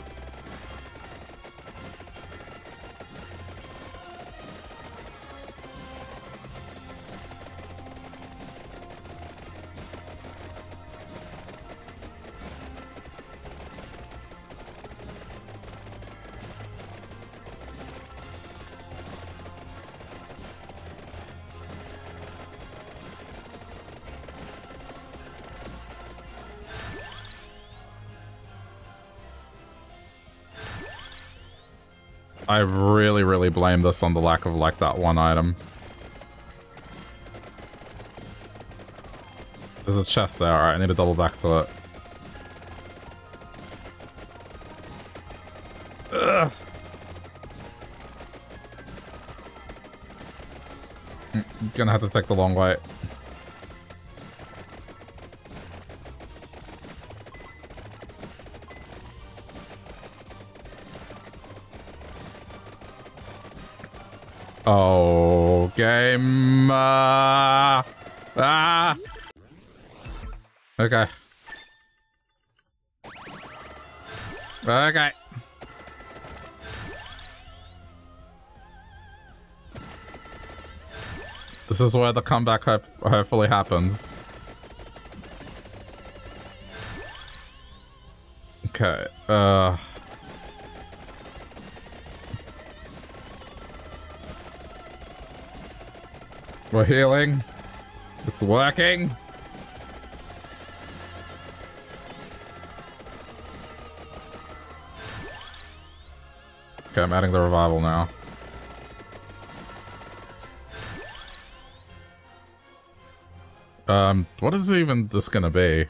I really, really blame this on the lack of, like, that one item. There's a chest there, alright, I need to double back to it. Ugh. I'm gonna have to take the long way. Oh, Game. Uh, ah. Okay. Okay. This is where the comeback hope hopefully happens. Okay. Uh. We're healing. It's working. Okay, I'm adding the revival now. Um, what is even this gonna be?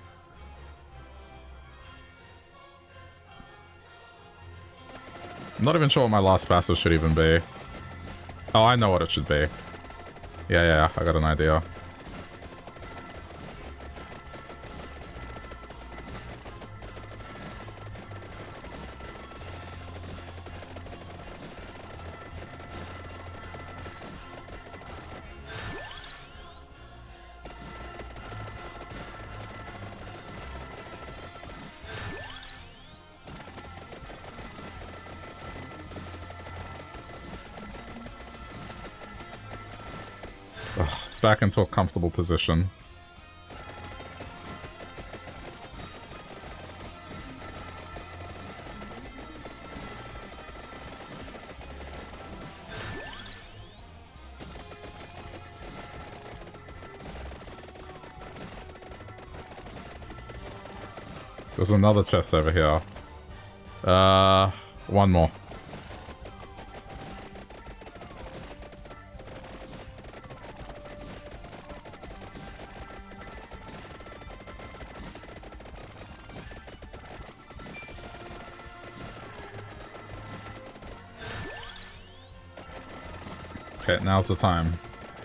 I'm not even sure what my last passive should even be. Oh, I know what it should be. Yeah, yeah, I got an idea. Back into a comfortable position. There's another chest over here. Uh, one more. Okay, now's the time.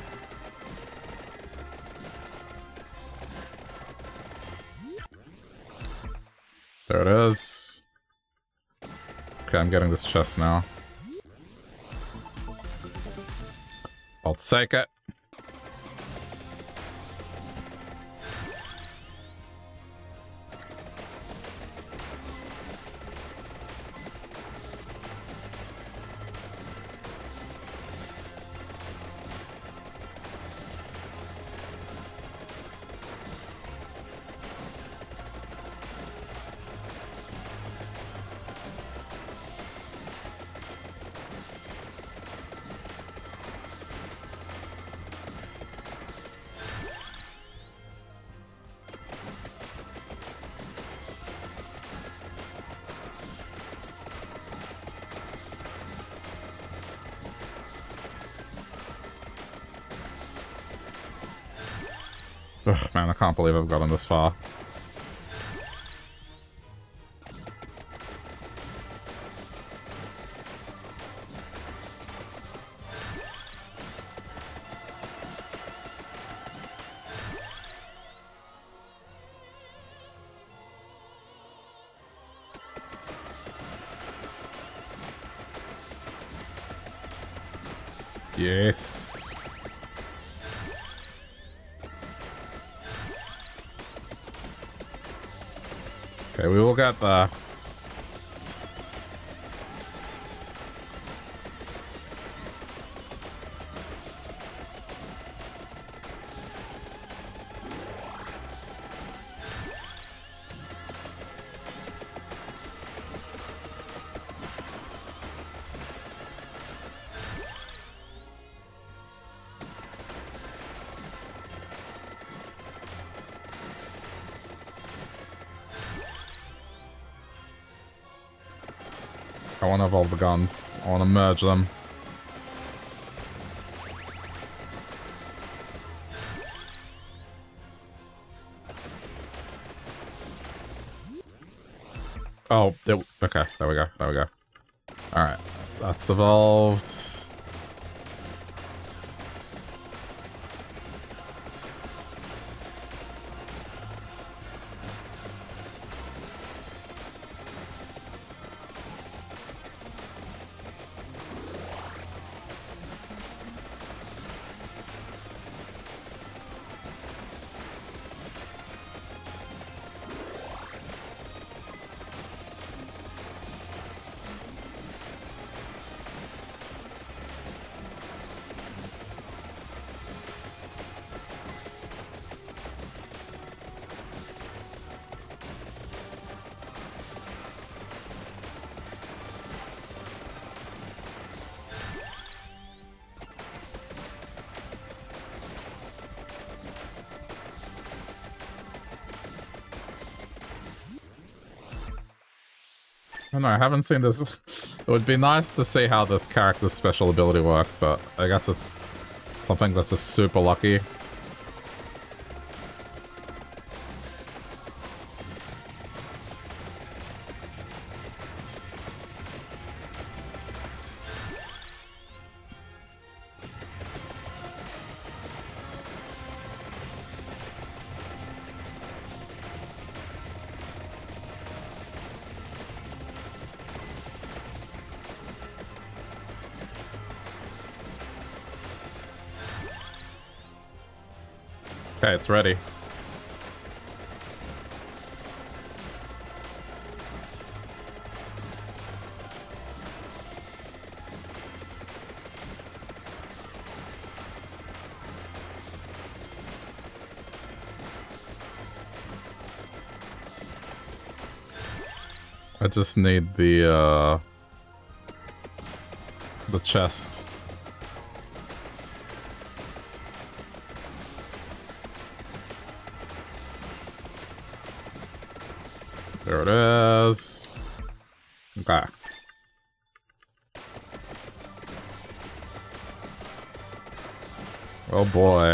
There it is. Okay, I'm getting this chest now. I'll take it. Ugh, man, I can't believe I've gotten this far. Yes. Okay, we will get there. I want to evolve the guns. I want to merge them. Oh, it, okay. There we go. There we go. Alright. That's evolved. don't know, I haven't seen this. It would be nice to see how this character's special ability works, but I guess it's something that's just super lucky. Okay, it's ready. I just need the, uh... the chest. There it is. Okay. Oh boy.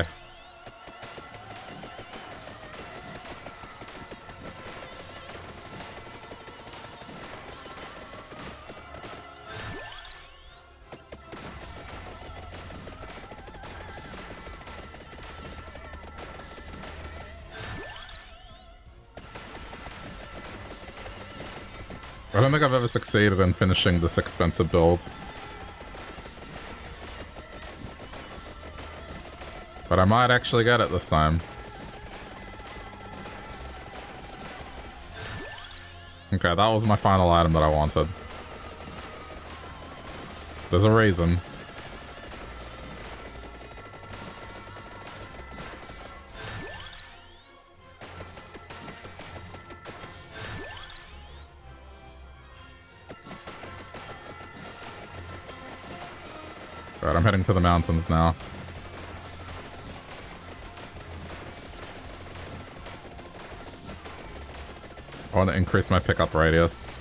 I don't think I've ever succeeded in finishing this expensive build. But I might actually get it this time. Okay, that was my final item that I wanted. There's a reason. Alright, I'm heading to the mountains now. I want to increase my pickup radius.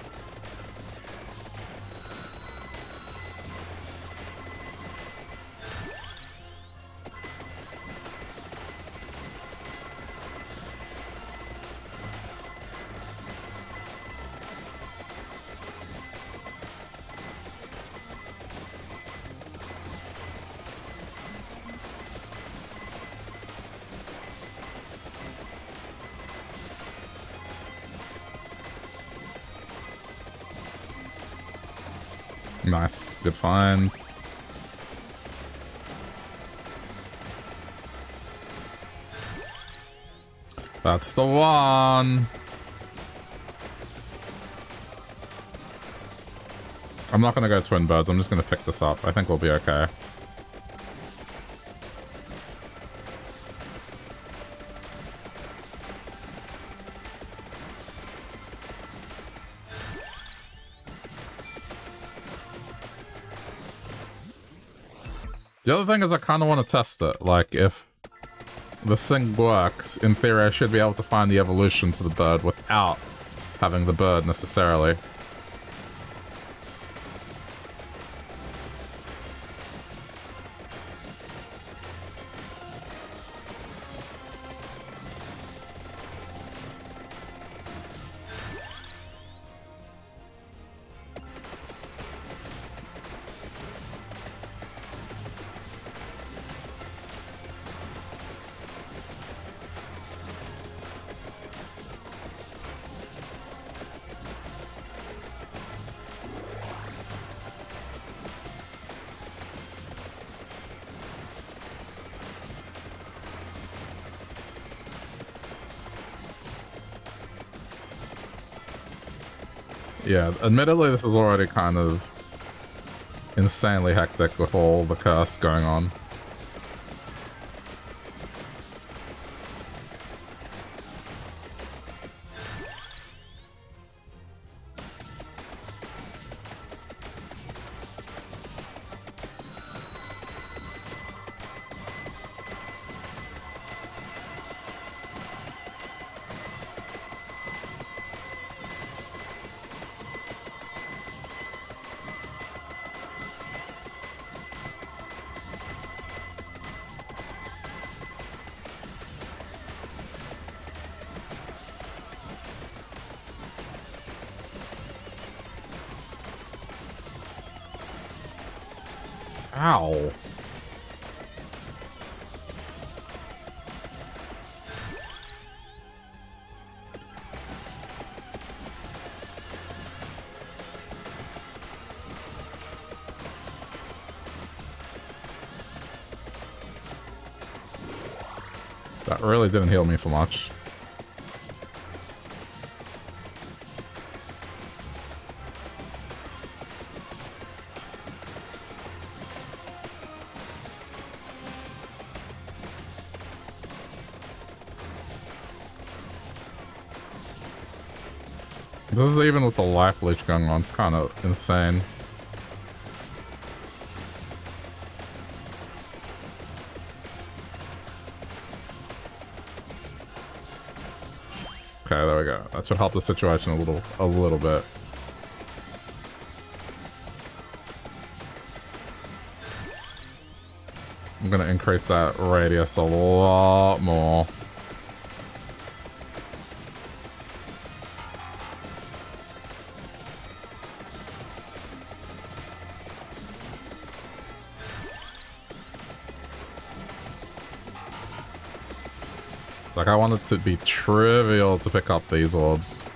Nice. Good find. That's the one. I'm not gonna go twin birds. I'm just gonna pick this up. I think we'll be okay. The other thing is I kind of want to test it. Like, if this thing works, in theory I should be able to find the evolution to the bird without having the bird necessarily. Yeah, admittedly this is already kind of insanely hectic with all the curse going on. Ow. That really didn't heal me for much. This is even with the life leech going on, it's kind of insane. Okay, there we go. That should help the situation a little, a little bit. I'm gonna increase that radius a lot more. Like, I want it to be trivial to pick up these orbs.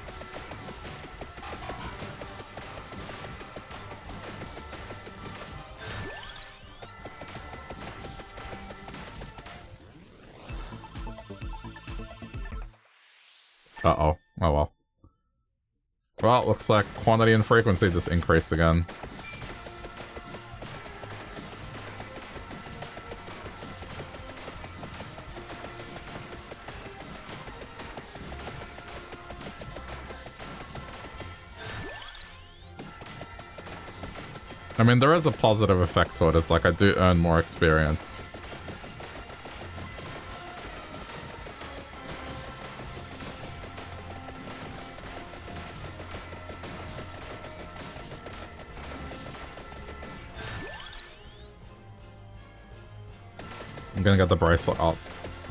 Uh-oh. Oh well. Well, looks like quantity and frequency just increased again. I mean, there is a positive effect to it. It's like I do earn more experience. I'm gonna get the bracelet up.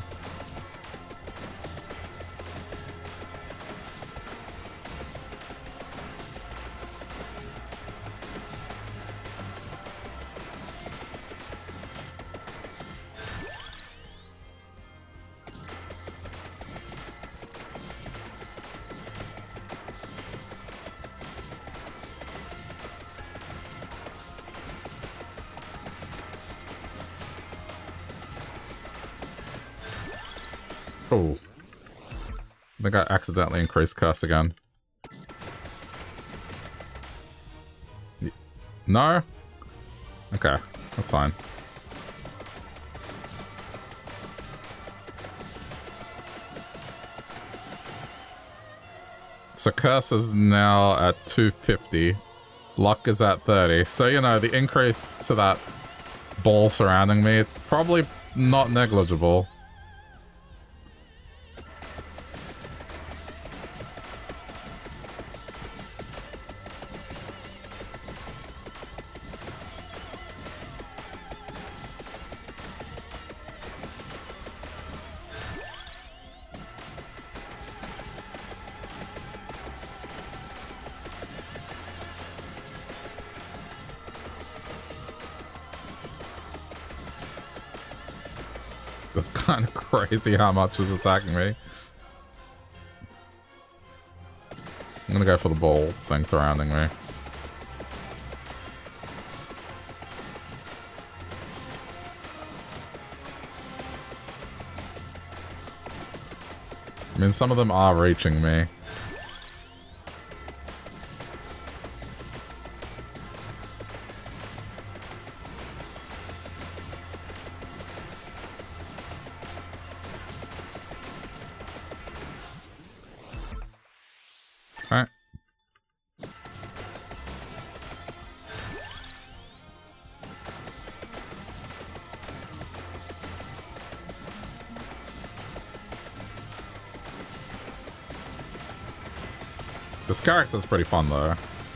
Oh. I think I accidentally increased curse again. No? Okay, that's fine. So curse is now at two fifty. Luck is at thirty. So, you know, the increase to that ball surrounding me, it's probably not negligible. It's kind of crazy how much is attacking me. I'm gonna go for the ball thing surrounding me. I mean, some of them are reaching me. This character's pretty fun, though.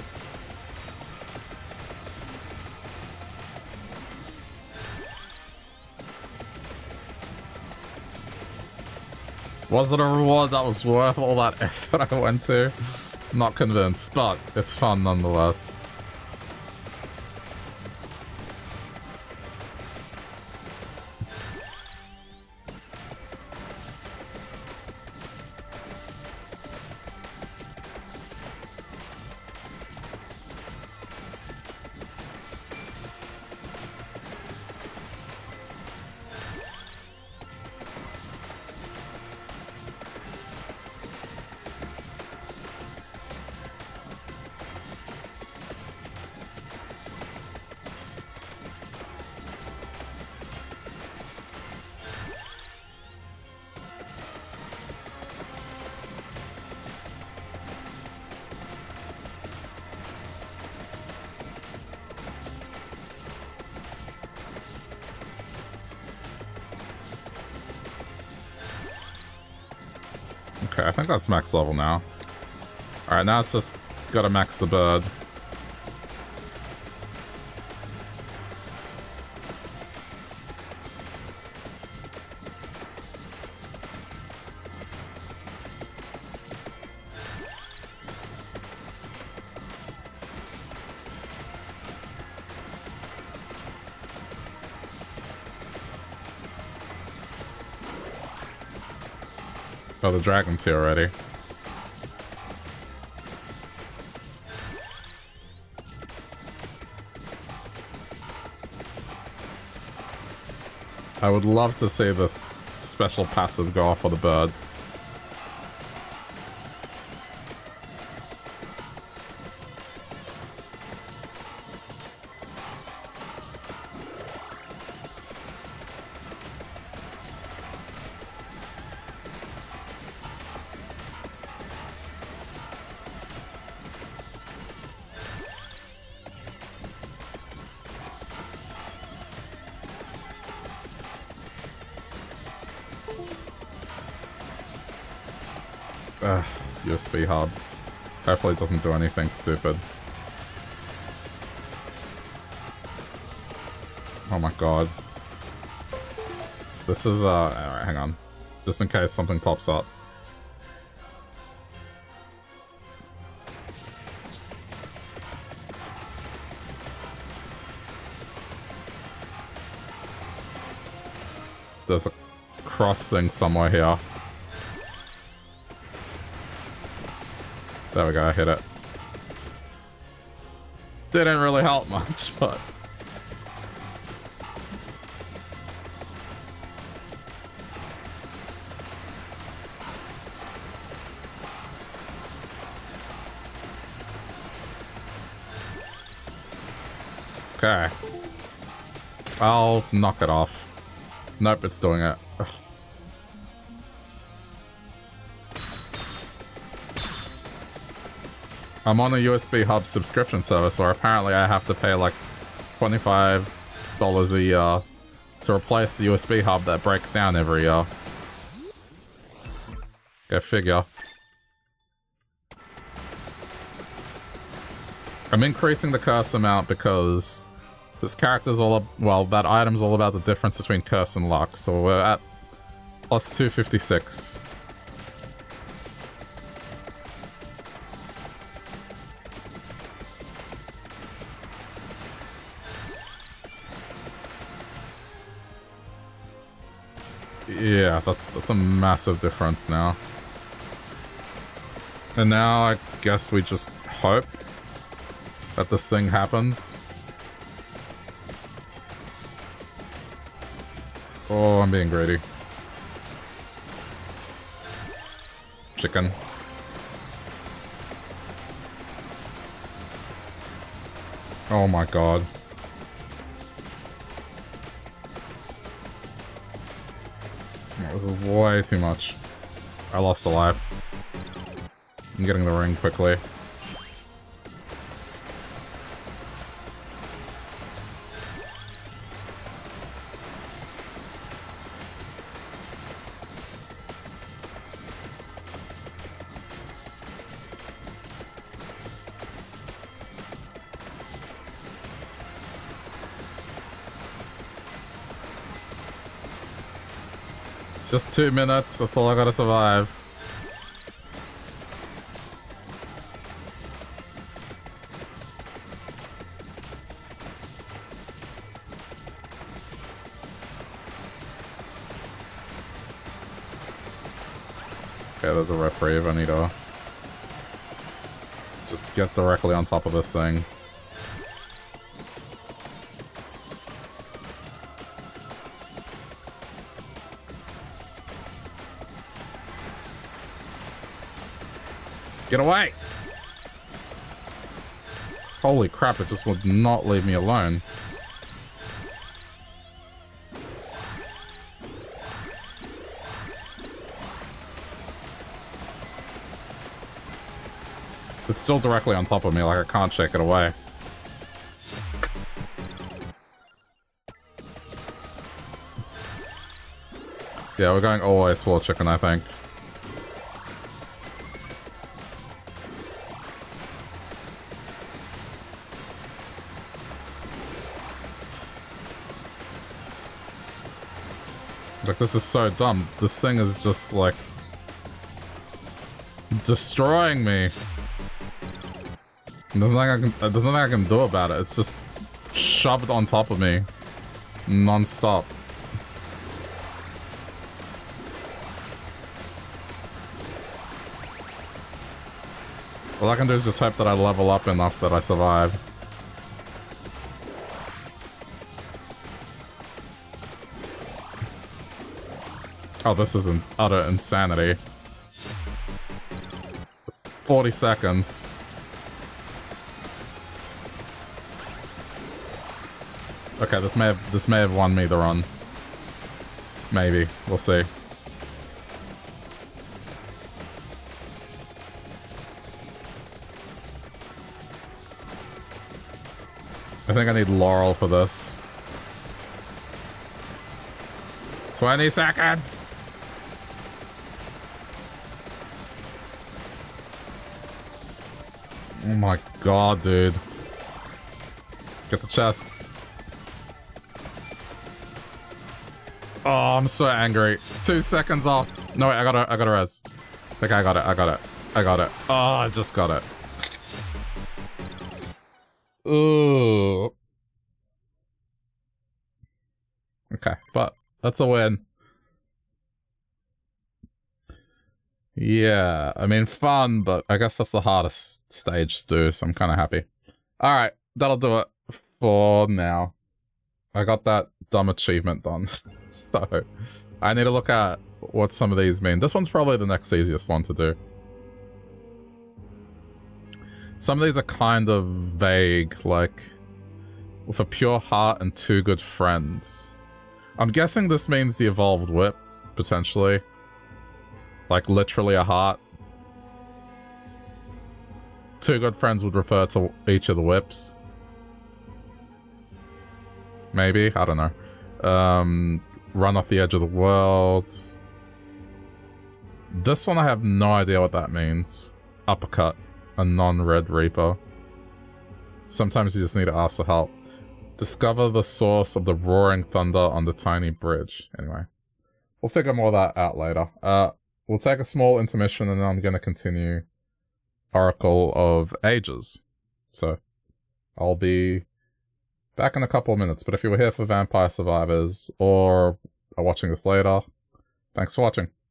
Was it a reward that was worth all that effort I went to? Not convinced, but it's fun nonetheless. Okay, I think that's max level now. Alright, now it's just gotta max the bird. Oh, the dragon's here already. I would love to see this special passive go off for the bird. Ugh, U S B hub. Hopefully it doesn't do anything stupid. Oh my god. This is, uh... alright, hang on. Just in case something pops up. There's a cross thing somewhere here. There we go, I hit it. Didn't really help much, but... Okay. I'll knock it off. Nope, it's doing it. Ugh. I'm on a U S B hub subscription service where apparently I have to pay like twenty-five dollars a year to replace the U S B hub that breaks down every year. Go figure. I'm increasing the curse amount because this character's all up, well, that item's all about the difference between curse and luck, so we're at plus two fifty-six. Yeah, that, that's a massive difference now. And now I guess we just hope that this thing happens. Oh, I'm being greedy. Chicken. Oh my god. This is way too much. I lost a life. I'm getting the ring quickly. Just two minutes, that's all I gotta survive. Okay, there's a reprieve. I need to just get directly on top of this thing. Get away! Holy crap, it just would not leave me alone. It's still directly on top of me, like I can't shake it away. Yeah, we're going always full chicken, I think. Like, this is so dumb. This thing is just, like, destroying me. There's nothing I can, there's nothing I can do about it. It's just shoved on top of me. Non-stop. All I can do is just hope that I level up enough that I survive. Oh, this is an utter insanity. forty seconds. Okay, this may have this may have won me the run. Maybe. We'll see. I think I need Laurel for this. twenty seconds! Oh my god, dude. Get the chest. Oh, I'm so angry. Two seconds off. No, wait, I got it. I got a res. Okay, I got it. I got it. I got it. Oh, I just got it. Ooh. Okay, but that's a win. Yeah, I mean, fun, but I guess that's the hardest stage to do, so I'm kind of happy. Alright, that'll do it for now. I got that dumb achievement done. So, I need to look at what some of these mean. This one's probably the next easiest one to do. Some of these are kind of vague, like, with a pure heart and two good friends. I'm guessing this means the evolved whip, potentially. Like, literally a heart. Two good friends would refer to each of the whips. Maybe? I don't know. Um, run off the edge of the world. This one I have no idea what that means. Uppercut. A non-red reaper. Sometimes you just need to ask for help. Discover the source of the roaring thunder on the tiny bridge. Anyway. We'll figure more of that out later. Uh, we'll take a small intermission and then I'm going to continue Oracle of Ages. So, I'll be back in a couple of minutes. But if you were here for Vampire Survivors or are watching this later, thanks for watching.